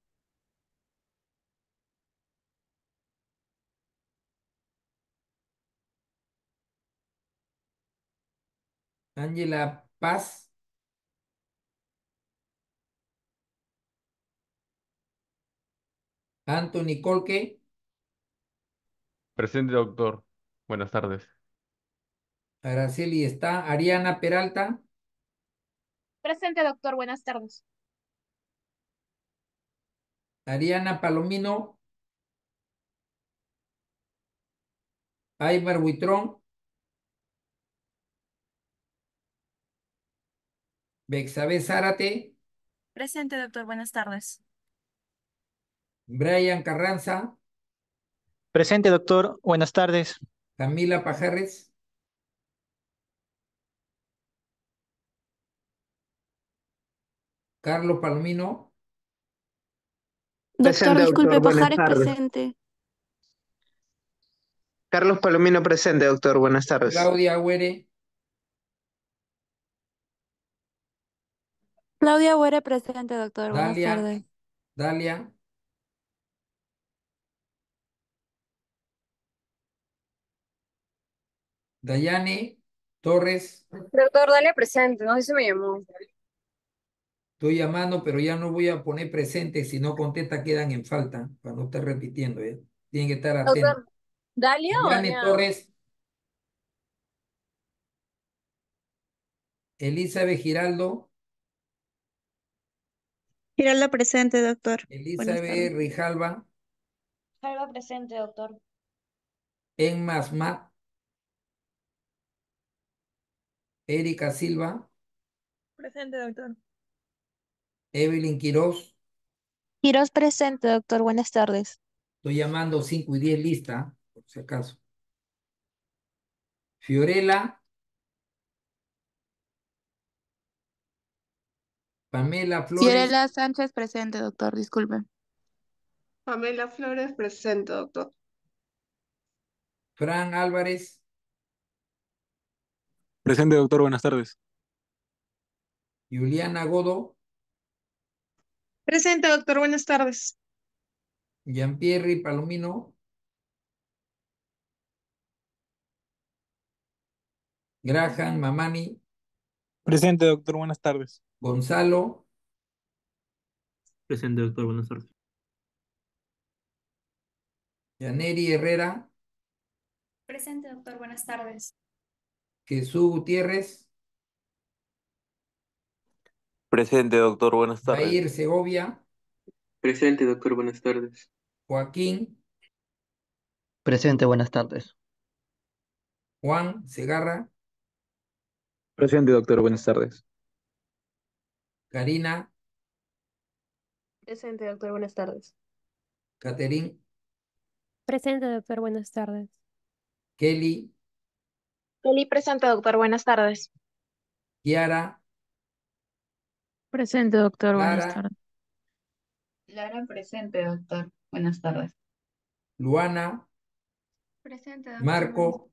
Ángela Paz, Anthony Colque, Presente, doctor. Buenas tardes. Araceli está, Ariana Peralta, Presente, doctor. Buenas tardes. Ariana Palomino, Aymar Buitrón, Bexabé Zárate, Presente, doctor. Buenas tardes. Brian Carranza, Presente, doctor. Buenas tardes. Camila Pajarres, Carlos Palomino, Doctor, Presente, disculpe, doctor. Buenas Pajares tardes. presente. Carlos Palomino presente, doctor. Buenas tardes. Claudia Agüere, Claudia Huere presente, doctor. Buenas Dalia, tardes. Dalia, Dayane Torres. Doctor, dale presente, no sé si me llamó. Estoy llamando, pero ya no voy a poner presente. Si no contesta, quedan en falta, para no estar repitiendo, ¿ya? Tienen que estar atentos. Doctor, ¿Dalia o Dayane Dalian? Torres, Elizabeth Giraldo, Giralda presente, doctor. Buenas Elizabeth tardes. Rijalba, Salva presente, doctor. Enma Asmat, Erika Silva, Presente, doctor. Evelyn Quiroz. Quiroz presente, doctor. Buenas tardes. Estoy llamando 5 y 10 lista, por si acaso. Fiorella, Pamela Flores, Fiorella Sánchez presente, doctor. Disculpe. Pamela Flores presente, doctor. Fran Álvarez, Presente, doctor. Buenas tardes. Juliana Godo, Presente, doctor. Buenas tardes. Jean-Pierre Palomino, Graham Mamani, Presente, doctor. Buenas tardes. Gonzalo, Presente, doctor. Buenas tardes. Yaneri Herrera, Presente, doctor. Buenas tardes. Jesús Gutiérrez, Presente, doctor. Buenas tardes. Jair Segovia, Presente, doctor. Buenas tardes. Joaquín, Presente, buenas tardes. Juan Segarra, Presente, doctor. Buenas tardes. Karina, Presente, doctor, buenas tardes. Caterín, Presente, doctor. Buenas tardes. Kelly, Kelly, presente, doctor, buenas tardes. Kiara, Presente, doctor. Buenas Lara, tardes. Lara, presente, doctor. Buenas tardes. Luana, Presente, doctor. Marco,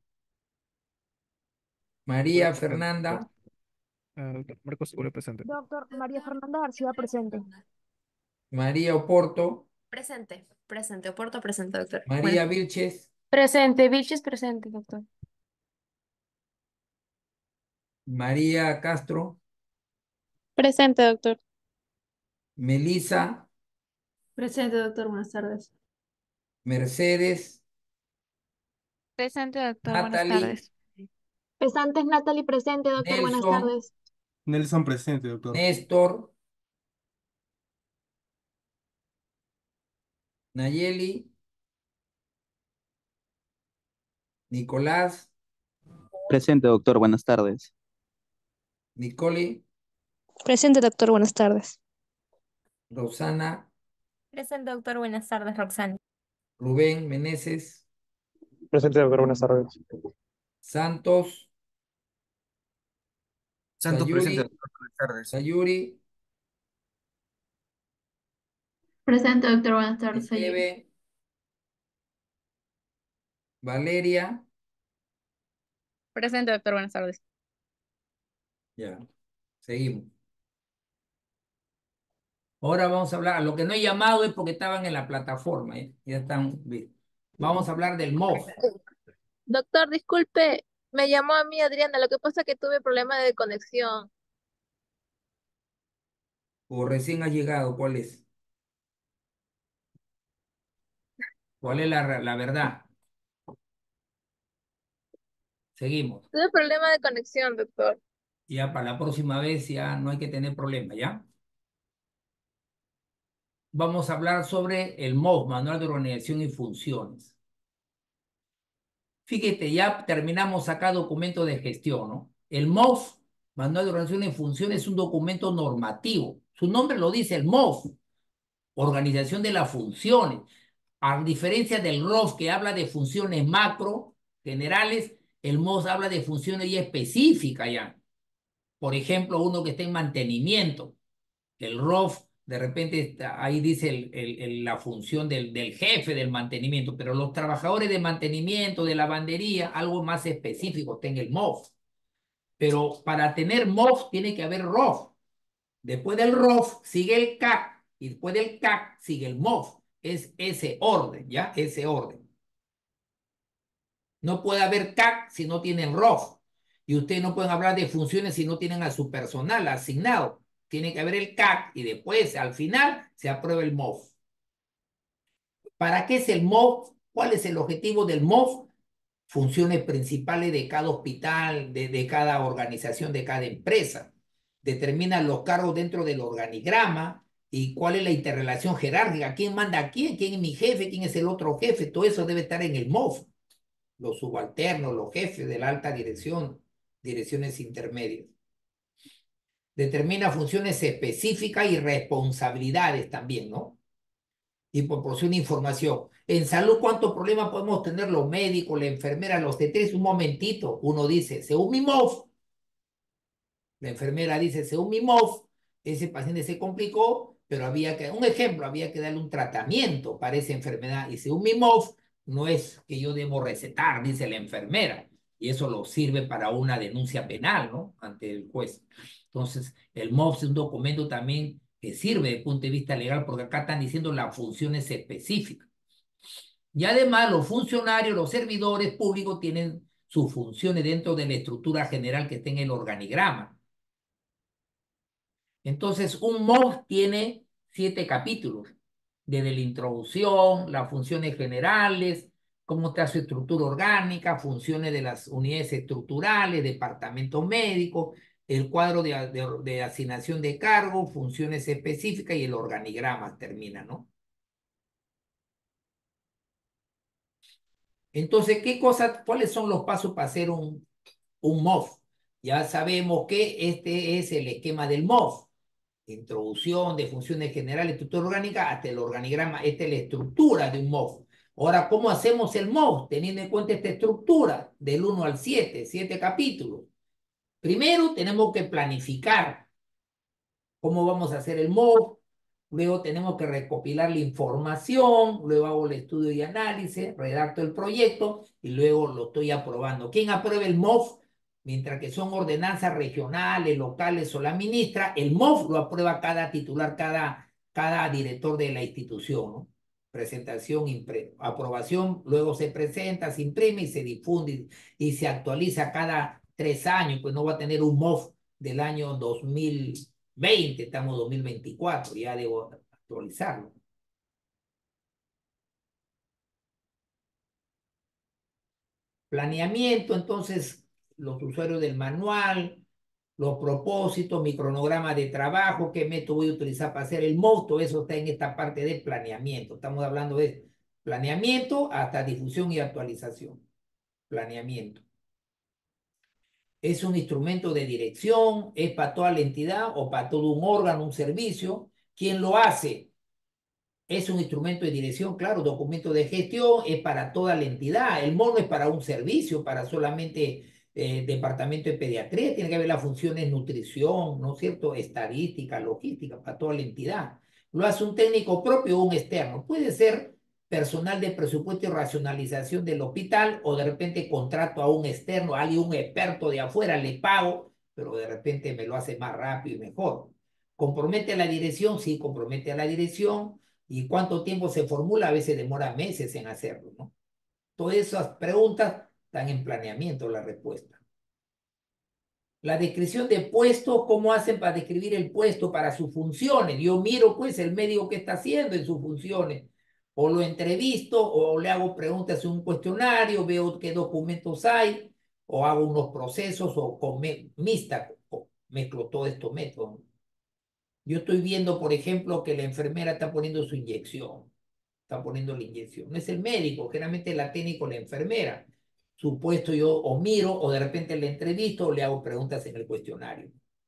María Fernanda, Doctor Marcos Seguro presente. Doctor María Fernanda García presente. María Oporto, Presente, presente. Oporto, presente, doctor. María Vilches, Presente, Vilches presente, doctor. María Castro, Presente, doctor. Melisa, Presente, doctor. Buenas tardes. Mercedes, Presente, doctor. Buenas Natalie, tardes. Presente, Natalie, presente, doctor, buenas Nelson, tardes. Nelson presente, doctor. Néstor, Nayeli, Nicolás, Presente, doctor, buenas tardes. Nicole, Presente, doctor. Buenas tardes. Rosana, Presente, doctor. Buenas tardes, Roxana. Rubén Meneses, Presente, doctor. Buenas tardes. Santos, Santos presente, Sayuri, doctor. Buenas tardes. Sayuri, Presente, doctor. Buenas tardes, Sayuri. Nieve, Valeria, Presente, doctor. Buenas tardes. ya, seguimos. Ahora vamos a hablar, lo que no he llamado es porque estaban en la plataforma, ¿eh? Ya están, bien. Vamos a hablar del MOF, Doctor, disculpe, me llamó a mí Adriana, lo que pasa es que tuve problemas de conexión. o recién ha llegado, ¿cuál es? ¿Cuál es la verdad? Seguimos. Tuve problemas de conexión, doctor. Ya para la próxima vez ya no hay que tener problema, ¿ya? Vamos a hablar sobre el MOF, Manual de Organización y Funciones. Fíjate, ya terminamos acá documento de gestión, ¿no? El MOF, Manual de Organización en Funciones, es un documento normativo. Su nombre lo dice, el MOF, Organización de las Funciones. A diferencia del ROF, que habla de funciones macro, generales, el MOF habla de funciones ya específicas ya. Por ejemplo, uno que está en mantenimiento. El ROF, de repente, ahí dice la función del jefe del mantenimiento, pero los trabajadores de mantenimiento, de lavandería, algo más específico, está en el MOF. Pero para tener MOF tiene que haber ROF. Después del ROF sigue el CAC y después del CAC sigue el MOF. Es ese orden, ¿ya? Ese orden. No puede haber CAC si no tienen ROF. Y ustedes no pueden hablar de funciones si no tienen a su personal asignado. Tiene que haber el CAC y después, al final, se aprueba el MOF. ¿Para qué es el MOF? ¿Cuál es el objetivo del MOF? Funciones principales de cada hospital, de cada organización, de cada empresa. Determina los cargos dentro del organigrama y cuál es la interrelación jerárquica. ¿Quién manda a quién? ¿Quién es mi jefe? ¿Quién es el otro jefe? Todo eso debe estar en el MOF. Los subalternos, los jefes de la alta dirección, direcciones intermedias. Determina funciones específicas y responsabilidades también, ¿no? Y proporciona información. En salud, ¿cuántos problemas podemos tener los médicos, la enfermera, los obstetras? Un momentito, uno dice, según mi MOF, la enfermera dice, según mi MOF, ese paciente se complicó, pero había que, un ejemplo, había que darle un tratamiento para esa enfermedad. Y según mi MOF, no es que yo debo recetar, dice la enfermera. Y eso lo sirve para una denuncia penal, ¿no? Ante el juez. Entonces, el MOF es un documento también que sirve desde el punto de vista legal, porque acá están diciendo las funciones específicas. Y además, los funcionarios, los servidores públicos tienen sus funciones dentro de la estructura general que está en el organigrama. Entonces, un MOF tiene 7 capítulos, desde la introducción, las funciones generales, cómo está su estructura orgánica, funciones de las unidades estructurales, departamento médico, el cuadro de asignación de cargo, funciones específicas y el organigrama termina, ¿no? Entonces, ¿cuáles son los pasos para hacer un MOF? Ya sabemos que este es el esquema del MOF. Introducción de funciones generales, estructura orgánica, hasta el organigrama. Esta es la estructura de un MOF. Ahora, ¿cómo hacemos el MOF? Teniendo en cuenta esta estructura del 1 al 7, 7 capítulos. Primero tenemos que planificar cómo vamos a hacer el MOF. Luego tenemos que recopilar la información, luego hago el estudio y análisis, redacto el proyecto y luego lo estoy aprobando. ¿Quién aprueba el MOF? Mientras que son ordenanzas regionales, locales o la ministra, el MOF lo aprueba cada titular, cada director de la institución, ¿no? Presentación, aprobación, luego se presenta, se imprime y se difunde y se actualiza cada 3 años, pues no va a tener un MOF del año 2020, estamos en 2024, ya debo actualizarlo. Planeamiento, entonces, los usuarios del manual, los propósitos, mi cronograma de trabajo, qué método voy a utilizar para hacer el MOF, todo eso está en esta parte de planeamiento. Estamos hablando de planeamiento hasta difusión y actualización. Planeamiento. Es un instrumento de dirección, es para toda la entidad o para todo un órgano, un servicio. ¿Quién lo hace? Es un instrumento de dirección, claro, documento de gestión, es para toda la entidad. El MOF no es para un servicio, para solamente departamento de pediatría, tiene que haber las funciones nutrición, ¿no es cierto? Estadística, logística, para toda la entidad. Lo hace un técnico propio o un externo. Puede ser personal de presupuesto y racionalización del hospital o de repente contrato a un externo, a alguien, un experto de afuera, le pago, pero de repente me lo hace más rápido y mejor. ¿Compromete a la dirección? Sí, compromete a la dirección. ¿Y cuánto tiempo se formula? A veces demora meses en hacerlo, ¿no? Todas esas preguntas están en planeamiento, la respuesta. La descripción de puesto, ¿cómo hacen para describir el puesto para sus funciones? Yo miro, pues, el médico que está haciendo en sus funciones. O lo entrevisto, o le hago preguntas en un cuestionario, veo qué documentos hay, o hago unos procesos, o mezclo todos estos métodos. Yo estoy viendo, por ejemplo, que la enfermera está poniendo su inyección. Está poniendo la inyección. No es el médico, generalmente la técnico, la enfermera. su puesto yo o miro, o de repente le entrevisto, o le hago preguntas en el cuestionario.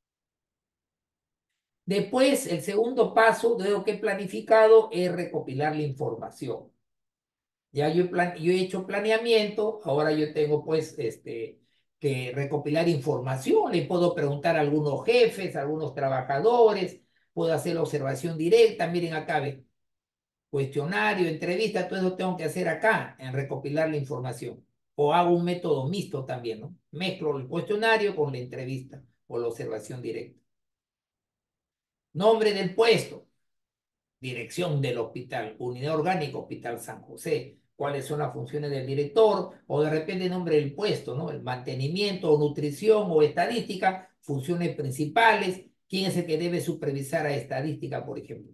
Después, el segundo paso de lo que he planificado es recopilar la información. Ya yo he hecho planeamiento, ahora yo tengo pues que recopilar información, le puedo preguntar a algunos jefes, a algunos trabajadores, puedo hacer la observación directa, miren acá, ve, cuestionario, entrevista, todo eso tengo que hacer acá, en recopilar la información. O hago un método mixto también, ¿no? Mezclo el cuestionario con la entrevista o la observación directa. Nombre del puesto, dirección del hospital, unidad orgánica, Hospital San José, cuáles son las funciones del director, o de repente nombre del puesto, ¿no? El mantenimiento, o nutrición, o estadística, funciones principales, quién es el que debe supervisar a estadística, por ejemplo.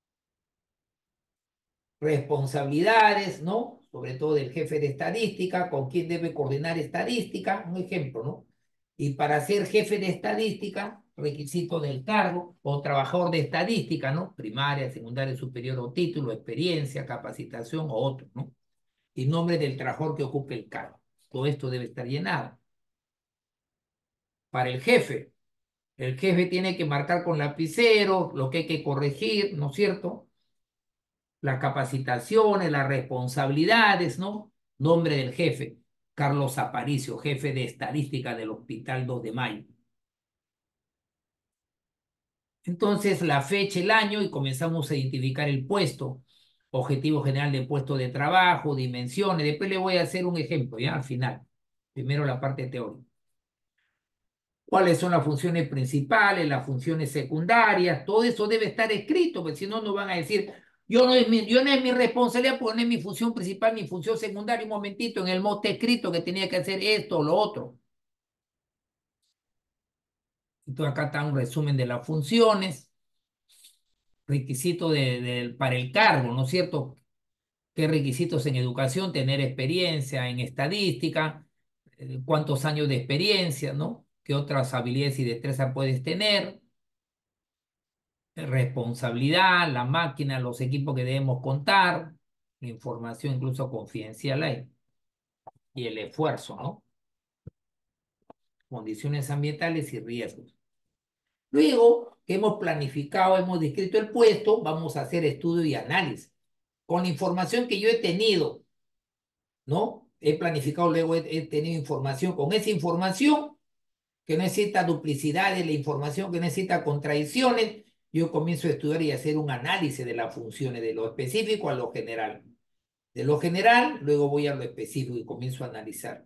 Responsabilidades, ¿no? Sobre todo del jefe de estadística, con quién debe coordinar estadística, un ejemplo, ¿no? Y para ser jefe de estadística, requisito del cargo, o trabajador de estadística, ¿no? Primaria, secundaria, superior o título, experiencia, capacitación o otro, ¿no? Y nombre del trabajador que ocupe el cargo. Todo esto debe estar llenado. Para el jefe tiene que marcar con lapicero lo que hay que corregir, ¿no es cierto? Las capacitaciones, las responsabilidades, ¿no? Nombre del jefe, Carlos Aparicio, jefe de estadística del Hospital 2 de Mayo. Entonces, la fecha, el año, y comenzamos a identificar el puesto, objetivo general del puesto de trabajo, dimensiones. Después le voy a hacer un ejemplo, ¿ya? Al final. Primero la parte teórica. ¿Cuáles son las funciones principales, las funciones secundarias? Todo eso debe estar escrito, porque si no, nos van a decir, yo no es mi responsabilidad poner mi función principal, mi función secundaria. Un momentito, en el mote escrito que tenía que hacer esto o lo otro. Entonces acá está un resumen de las funciones, requisito para el cargo, ¿no es cierto? ¿Qué requisitos en educación? Tener experiencia en estadística, cuántos años de experiencia, ¿no? ¿Qué otras habilidades y destrezas puedes tener? Responsabilidad, la máquina, los equipos que debemos contar, la información incluso confidencial hay, y el esfuerzo, ¿no? Condiciones ambientales y riesgos. Luego que hemos planificado, hemos descrito el puesto, vamos a hacer estudio y análisis. Con la información que yo he tenido, ¿no? He planificado, luego he tenido información. Con esa información, que no necesita duplicidades, la información que necesita contradicciones, yo comienzo a estudiar y a hacer un análisis de las funciones, de lo específico a lo general. De lo general, luego voy a lo específico y comienzo a analizar.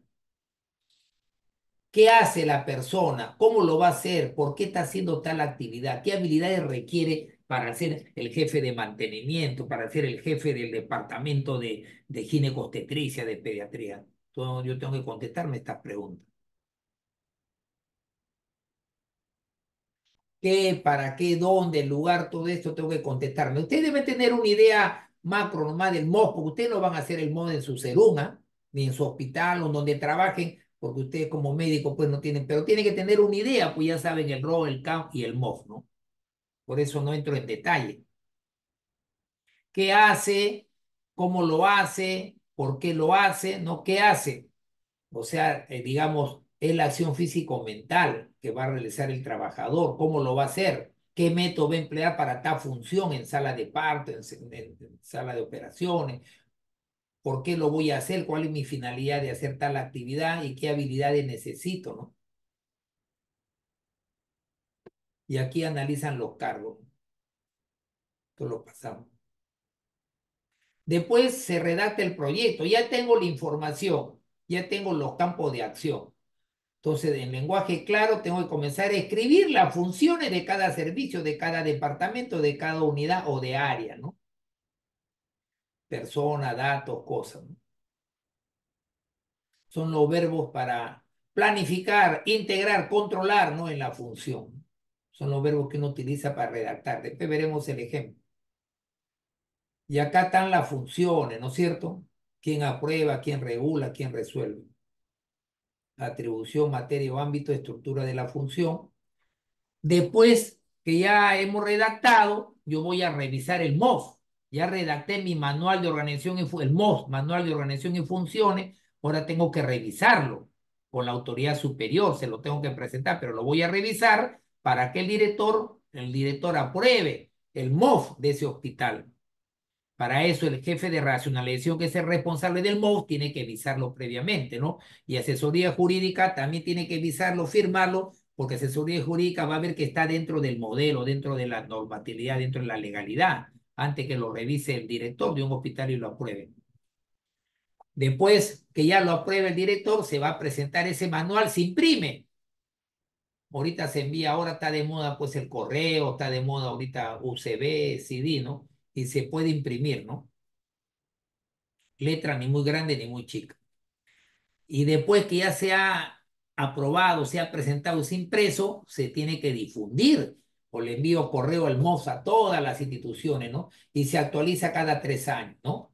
¿Qué hace la persona? ¿Cómo lo va a hacer? ¿Por qué está haciendo tal actividad? ¿Qué habilidades requiere para ser el jefe de mantenimiento, para ser el jefe del departamento de ginecobstetricia, de pediatría? Entonces, yo tengo que contestarme estas preguntas. ¿Qué, para qué, dónde, el lugar, todo esto tengo que contestarme? Ustedes deben tener una idea macro nomás del MOS, porque ustedes no van a hacer el MOS en su seruna, ni en su hospital o donde trabajen, porque ustedes como médicos pues no tienen, pero tienen que tener una idea, pues ya saben el RO, el CAM y el MOS, ¿no? Por eso no entro en detalle. ¿Qué hace? ¿Cómo lo hace? ¿Por qué lo hace? ¿No? ¿Qué hace? O sea, digamos, es la acción físico-mental que va a realizar el trabajador. ¿Cómo lo va a hacer? ¿Qué método va a emplear para tal función en sala de parto, en sala de operaciones? ¿Por qué lo voy a hacer? ¿Cuál es mi finalidad de hacer tal actividad? ¿Y qué habilidades necesito, no? Y aquí analizan los cargos. Esto lo pasamos. Después se redacta el proyecto. Ya tengo la información. Ya tengo los campos de acción. Entonces, en lenguaje claro, tengo que comenzar a escribir las funciones de cada servicio, de cada departamento, de cada unidad o de área, ¿no? Persona, datos, cosas, ¿no? Son los verbos para planificar, integrar, controlar, ¿no? En la función. Son los verbos que uno utiliza para redactar. Después veremos el ejemplo. Y acá están las funciones, ¿no es cierto? ¿Quién aprueba, quién regula, quién resuelve? Atribución, materia o ámbito, estructura de la función. Después que ya hemos redactado, yo voy a revisar el MOF. Ya redacté mi manual de organización y el MOF, manual de organización y funciones. Ahora tengo que revisarlo con la autoridad superior, se lo tengo que presentar, pero lo voy a revisar para que el director apruebe el MOF de ese hospital. Para eso el jefe de racionalización, que es el responsable del MOF, tiene que visarlo previamente, ¿no? Y asesoría jurídica también tiene que visarlo, firmarlo, porque asesoría jurídica va a ver que está dentro del modelo, dentro de la normatividad, dentro de la legalidad, antes que lo revise el director de un hospital y lo apruebe. Después que ya lo apruebe el director, se va a presentar ese manual, se imprime. Ahorita se envía, ahora está de moda pues el correo, está de moda ahorita UCB, CD, ¿no? Y se puede imprimir, ¿no? Letra ni muy grande ni muy chica. Y después que ya se ha aprobado, se ha presentado ese impreso, se tiene que difundir. O le envío correo al MOF a todas las instituciones, ¿no? Y se actualiza cada 3 años, ¿no?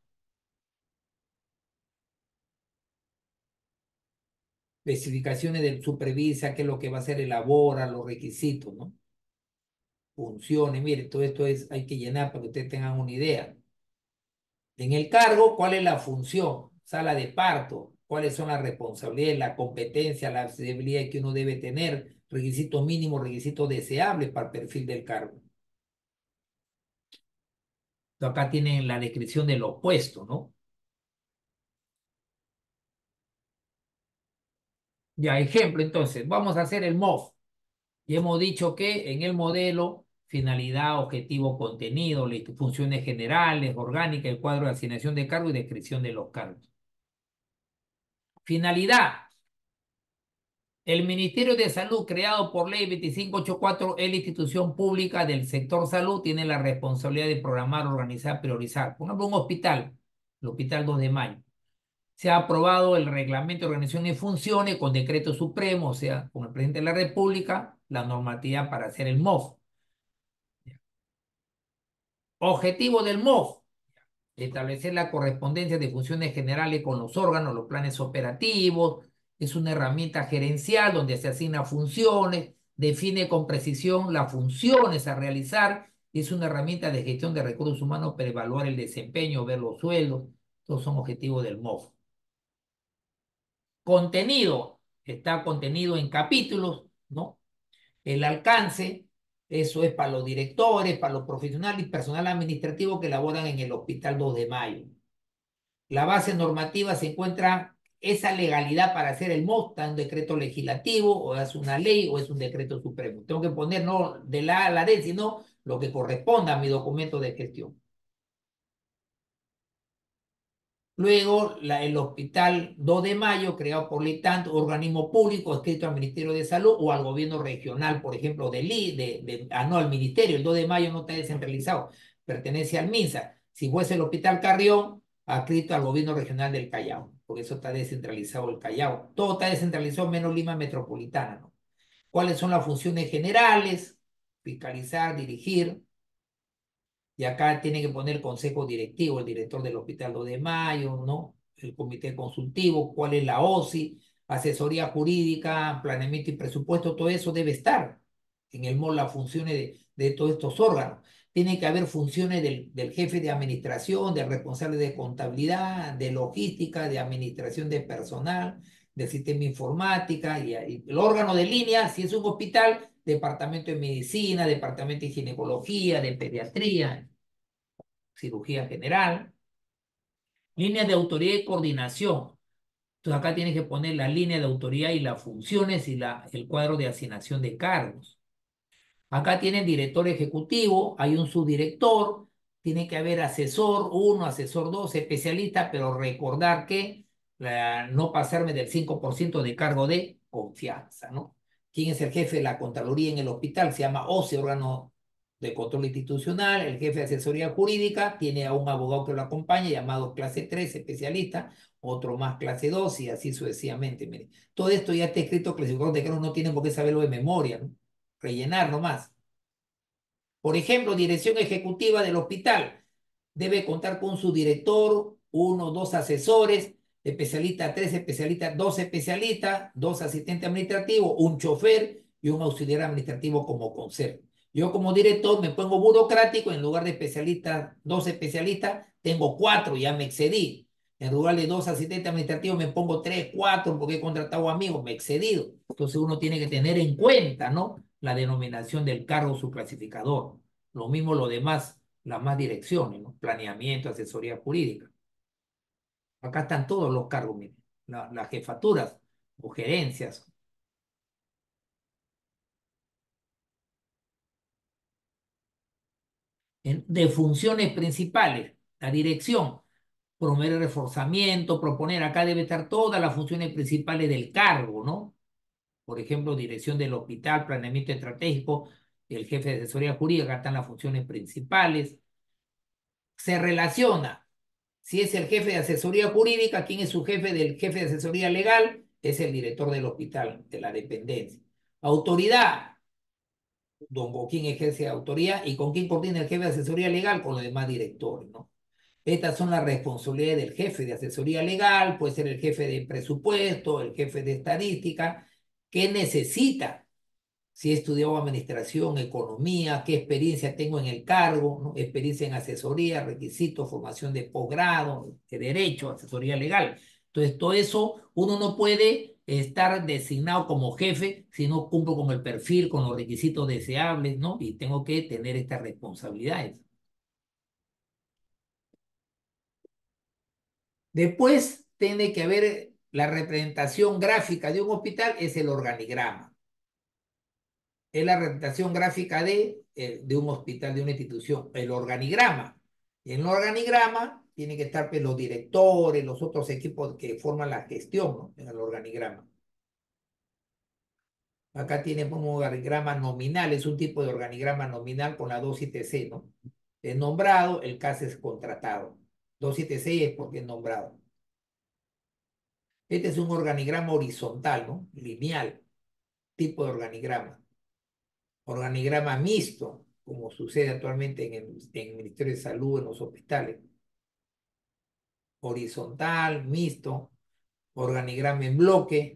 Especificaciones del supervisa, qué es lo que va a hacer, elabora los requisitos, ¿no? Funciones, mire, todo esto hay que llenar para que ustedes tengan una idea. En el cargo, ¿cuál es la función? Sala de parto, cuáles son las responsabilidades, la competencia, la accesibilidad que uno debe tener, requisitos mínimos, requisitos deseables para el perfil del cargo. Entonces, acá tienen la descripción de los puestos, ¿no? Ya, ejemplo, entonces, vamos a hacer el MOF. Y hemos dicho que en el modelo, finalidad, objetivo, contenido, funciones generales, orgánica, el cuadro de asignación de cargo y descripción de los cargos. Finalidad. El Ministerio de Salud, creado por Ley 2584, es la institución pública del sector salud, tiene la responsabilidad de programar, organizar, priorizar. Por ejemplo, un hospital, el Hospital 2 de Mayo. Se ha aprobado el Reglamento de Organización y Funciones con decreto supremo, o sea, con el Presidente de la República, la normatividad para hacer el MOF. Objetivo del MOF: establecer la correspondencia de funciones generales con los órganos, los planes operativos. Es una herramienta gerencial donde se asigna funciones, define con precisión las funciones a realizar. Es una herramienta de gestión de recursos humanos para evaluar el desempeño, ver los sueldos. Todos son objetivos del MOF. Contenido: está contenido en capítulos, ¿no? El alcance, eso es para los directores, para los profesionales y personal administrativo que laboran en el Hospital 2 de Mayo. La base normativa se encuentra esa legalidad para hacer el MOF, está en un decreto legislativo, o es una ley, o es un decreto supremo. Tengo que poner no de la A a la D, sino lo que corresponda a mi documento de gestión. Luego, el Hospital 2 de Mayo, creado por ley tanto, organismo público, escrito al Ministerio de Salud o al gobierno regional, por ejemplo, no, al Ministerio. El 2 de Mayo no está descentralizado, pertenece al MINSA. Si fuese el Hospital Carrión, adscrito al gobierno regional del Callao, porque eso está descentralizado el Callao. Todo está descentralizado menos Lima Metropolitana, ¿no? ¿Cuáles son las funciones generales? Fiscalizar, dirigir. Y acá tiene que poner el consejo directivo, el director del Hospital 2 de Mayo, ¿no? El comité consultivo, cuál es la OSI, asesoría jurídica, planeamiento y presupuesto, todo eso debe estar en el MOF, las funciones de todos estos órganos. Tiene que haber funciones del jefe de administración, del responsable de contabilidad, de logística, de administración de personal, del sistema informática y el órgano de línea, si es un hospital, departamento de medicina, departamento de ginecología, de pediatría, cirugía general. Líneas de autoridad y coordinación. Entonces acá tienes que poner la línea de autoridad y las funciones y el cuadro de asignación de cargos. Acá tienen director ejecutivo, hay un subdirector, tiene que haber asesor 1, asesor 2, especialista, pero recordar que no pasarme del 5% de cargo de confianza, ¿no? ¿Quién es el jefe de la Contraloría en el hospital? Se llama OCE, órgano de control institucional. El jefe de asesoría jurídica tiene a un abogado que lo acompaña, llamado clase 3, especialista, otro más clase 2 y así sucesivamente. Mire, todo esto ya está escrito, clasificados de cargos no tienen por qué saberlo de memoria, ¿no? Rellenar nomás. Por ejemplo, dirección ejecutiva del hospital debe contar con su director, 1 o 2 asesores, especialista 3, especialista 2 especialistas, 2 asistentes administrativos, un chofer y un auxiliar administrativo como conserje. Yo como director me pongo burocrático, en lugar de especialistas, 2 especialistas, tengo 4, ya me excedí. En lugar de 2 asistentes administrativos me pongo 3, 4 porque he contratado amigos, me he excedido. Entonces uno tiene que tener en cuenta, ¿no? La denominación del cargo subclasificador. Lo mismo lo demás, las más direcciones, ¿no? Planeamiento, asesoría jurídica. Acá están todos los cargos, miren. Las jefaturas o gerencias. De funciones principales, la dirección, promover el reforzamiento, proponer, acá debe estar todas las funciones principales del cargo, ¿no? Por ejemplo, dirección del hospital, planeamiento estratégico, el jefe de asesoría jurídica, acá están las funciones principales. Se relaciona, si es el jefe de asesoría jurídica, ¿quién es su jefe del jefe de asesoría legal? Es el director del hospital, de la dependencia. Autoridad, don quién ejerce autoridad y con quién coordina el jefe de asesoría legal con los demás directores, ¿no? Estas son las responsabilidades del jefe de asesoría legal, puede ser el jefe de presupuesto, el jefe de estadística, que necesita, si he estudiado administración, economía, qué experiencia tengo en el cargo, ¿no? Experiencia en asesoría, requisitos, formación de posgrado, de derecho, asesoría legal. Entonces, todo eso uno no puede estar designado como jefe si no cumplo con el perfil, con los requisitos deseables, ¿no? Y tengo que tener estas responsabilidades. Después tiene que haber la representación gráfica de un hospital, es el organigrama. Es la representación gráfica de un hospital, de una institución, el organigrama. Y en el organigrama tienen que estar pues, los directores, los otros equipos que forman la gestión, ¿no? En el organigrama. Acá tiene un organigrama nominal, es un tipo de organigrama nominal con la 276, ¿no? Es nombrado, el caso es contratado. 276 es porque es nombrado. Este es un organigrama horizontal, ¿no? Lineal, tipo de organigrama. Organigrama mixto, como sucede actualmente en el Ministerio de Salud, en los hospitales. Horizontal, mixto, organigrama en bloque.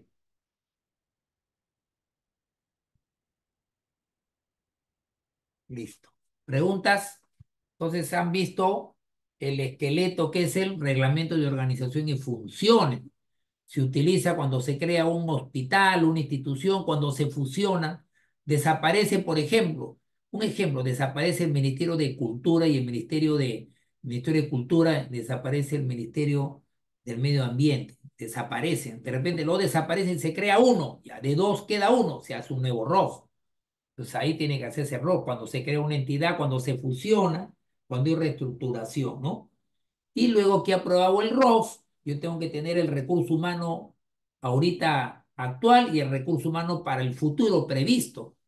Listo. ¿Preguntas? Entonces han visto el esqueleto que es el reglamento de organización y funciones. Se utiliza cuando se crea un hospital, una institución, cuando se fusiona. Desaparece, por ejemplo, un ejemplo, desaparece el Ministerio de Cultura y el Ministerio de Cultura, desaparece el Ministerio del Medio Ambiente, desaparecen. De repente lo desaparecen, se crea uno, ya de dos queda uno, se hace un nuevo ROF. Entonces ahí tiene que hacerse ROF cuando se crea una entidad, cuando se fusiona, cuando hay reestructuración, ¿no? Y luego que he aprobado el ROF, yo tengo que tener el recurso humano ahorita actual y el recurso humano para el futuro previsto.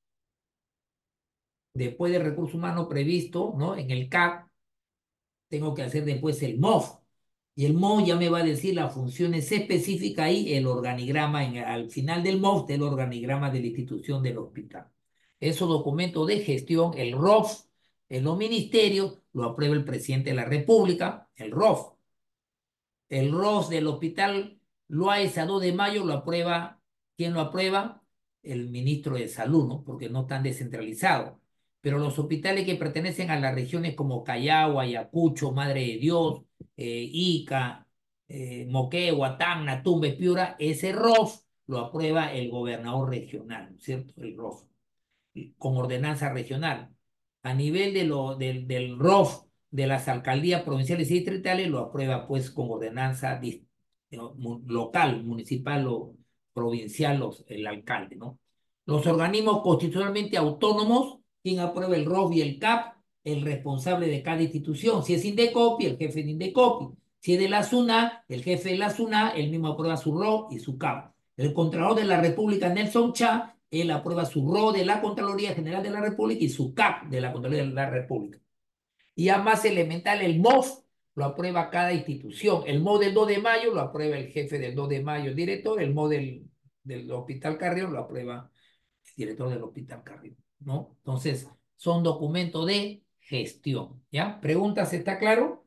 Después del recurso humano previsto, ¿no? En el CAP, tengo que hacer después el MOF. Y el MOF ya me va a decir las funciones específicas y el organigrama, al final del MOF, del organigrama de la institución del hospital. Esos documentos de gestión, el ROF, en los ministerios, lo aprueba el presidente de la República, el ROF. El ROS del hospital Loaiza 2 de mayo lo aprueba. ¿Quién lo aprueba? El ministro de Salud, ¿no? Porque no están descentralizados. Pero los hospitales que pertenecen a las regiones como Callao, Ayacucho, Madre de Dios, Ica, Moquegua, Tacna, Tumbes, Piura, ese ROS lo aprueba el gobernador regional, ¿cierto? El ROS con ordenanza regional. A nivel del ROF de las alcaldías provinciales y distritales lo aprueba pues con ordenanza local, municipal o provincial el alcalde, ¿no? Los organismos constitucionalmente autónomos, quien aprueba el ROF y el CAP, el responsable de cada institución. Si es Indecopi, el jefe de Indecopi. Si es de la SUNA, el jefe de la SUNA, él mismo aprueba su ROF y su CAP. El Contralor de la República, Nelson Chá, él aprueba su RO de la Contraloría General de la República y su CAP de la Contraloría de la República. Y ya más elemental, el MOF lo aprueba cada institución. El MOF del 2 de mayo lo aprueba el jefe del 2 de mayo, el director. El MOF del Hospital Carrión lo aprueba el director del Hospital Carrión, ¿no? Entonces, son documentos de gestión, ¿ya? ¿Preguntas? ¿Está claro?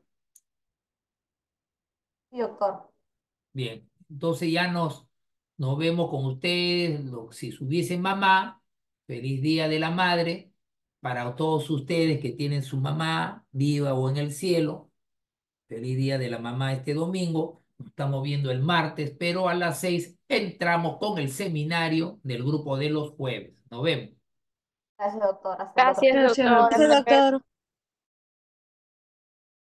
Sí, doctor. Bien, entonces ya nos vemos con ustedes, si hubiesen mamá, feliz Día de la Madre, para todos ustedes que tienen su mamá viva o en el cielo, Feliz Día de la Mamá este domingo. Nos estamos viendo el martes, pero a las 6 entramos con el seminario del grupo de los jueves. Nos vemos. Gracias, doctor. Gracias, doctor. Gracias, doctor.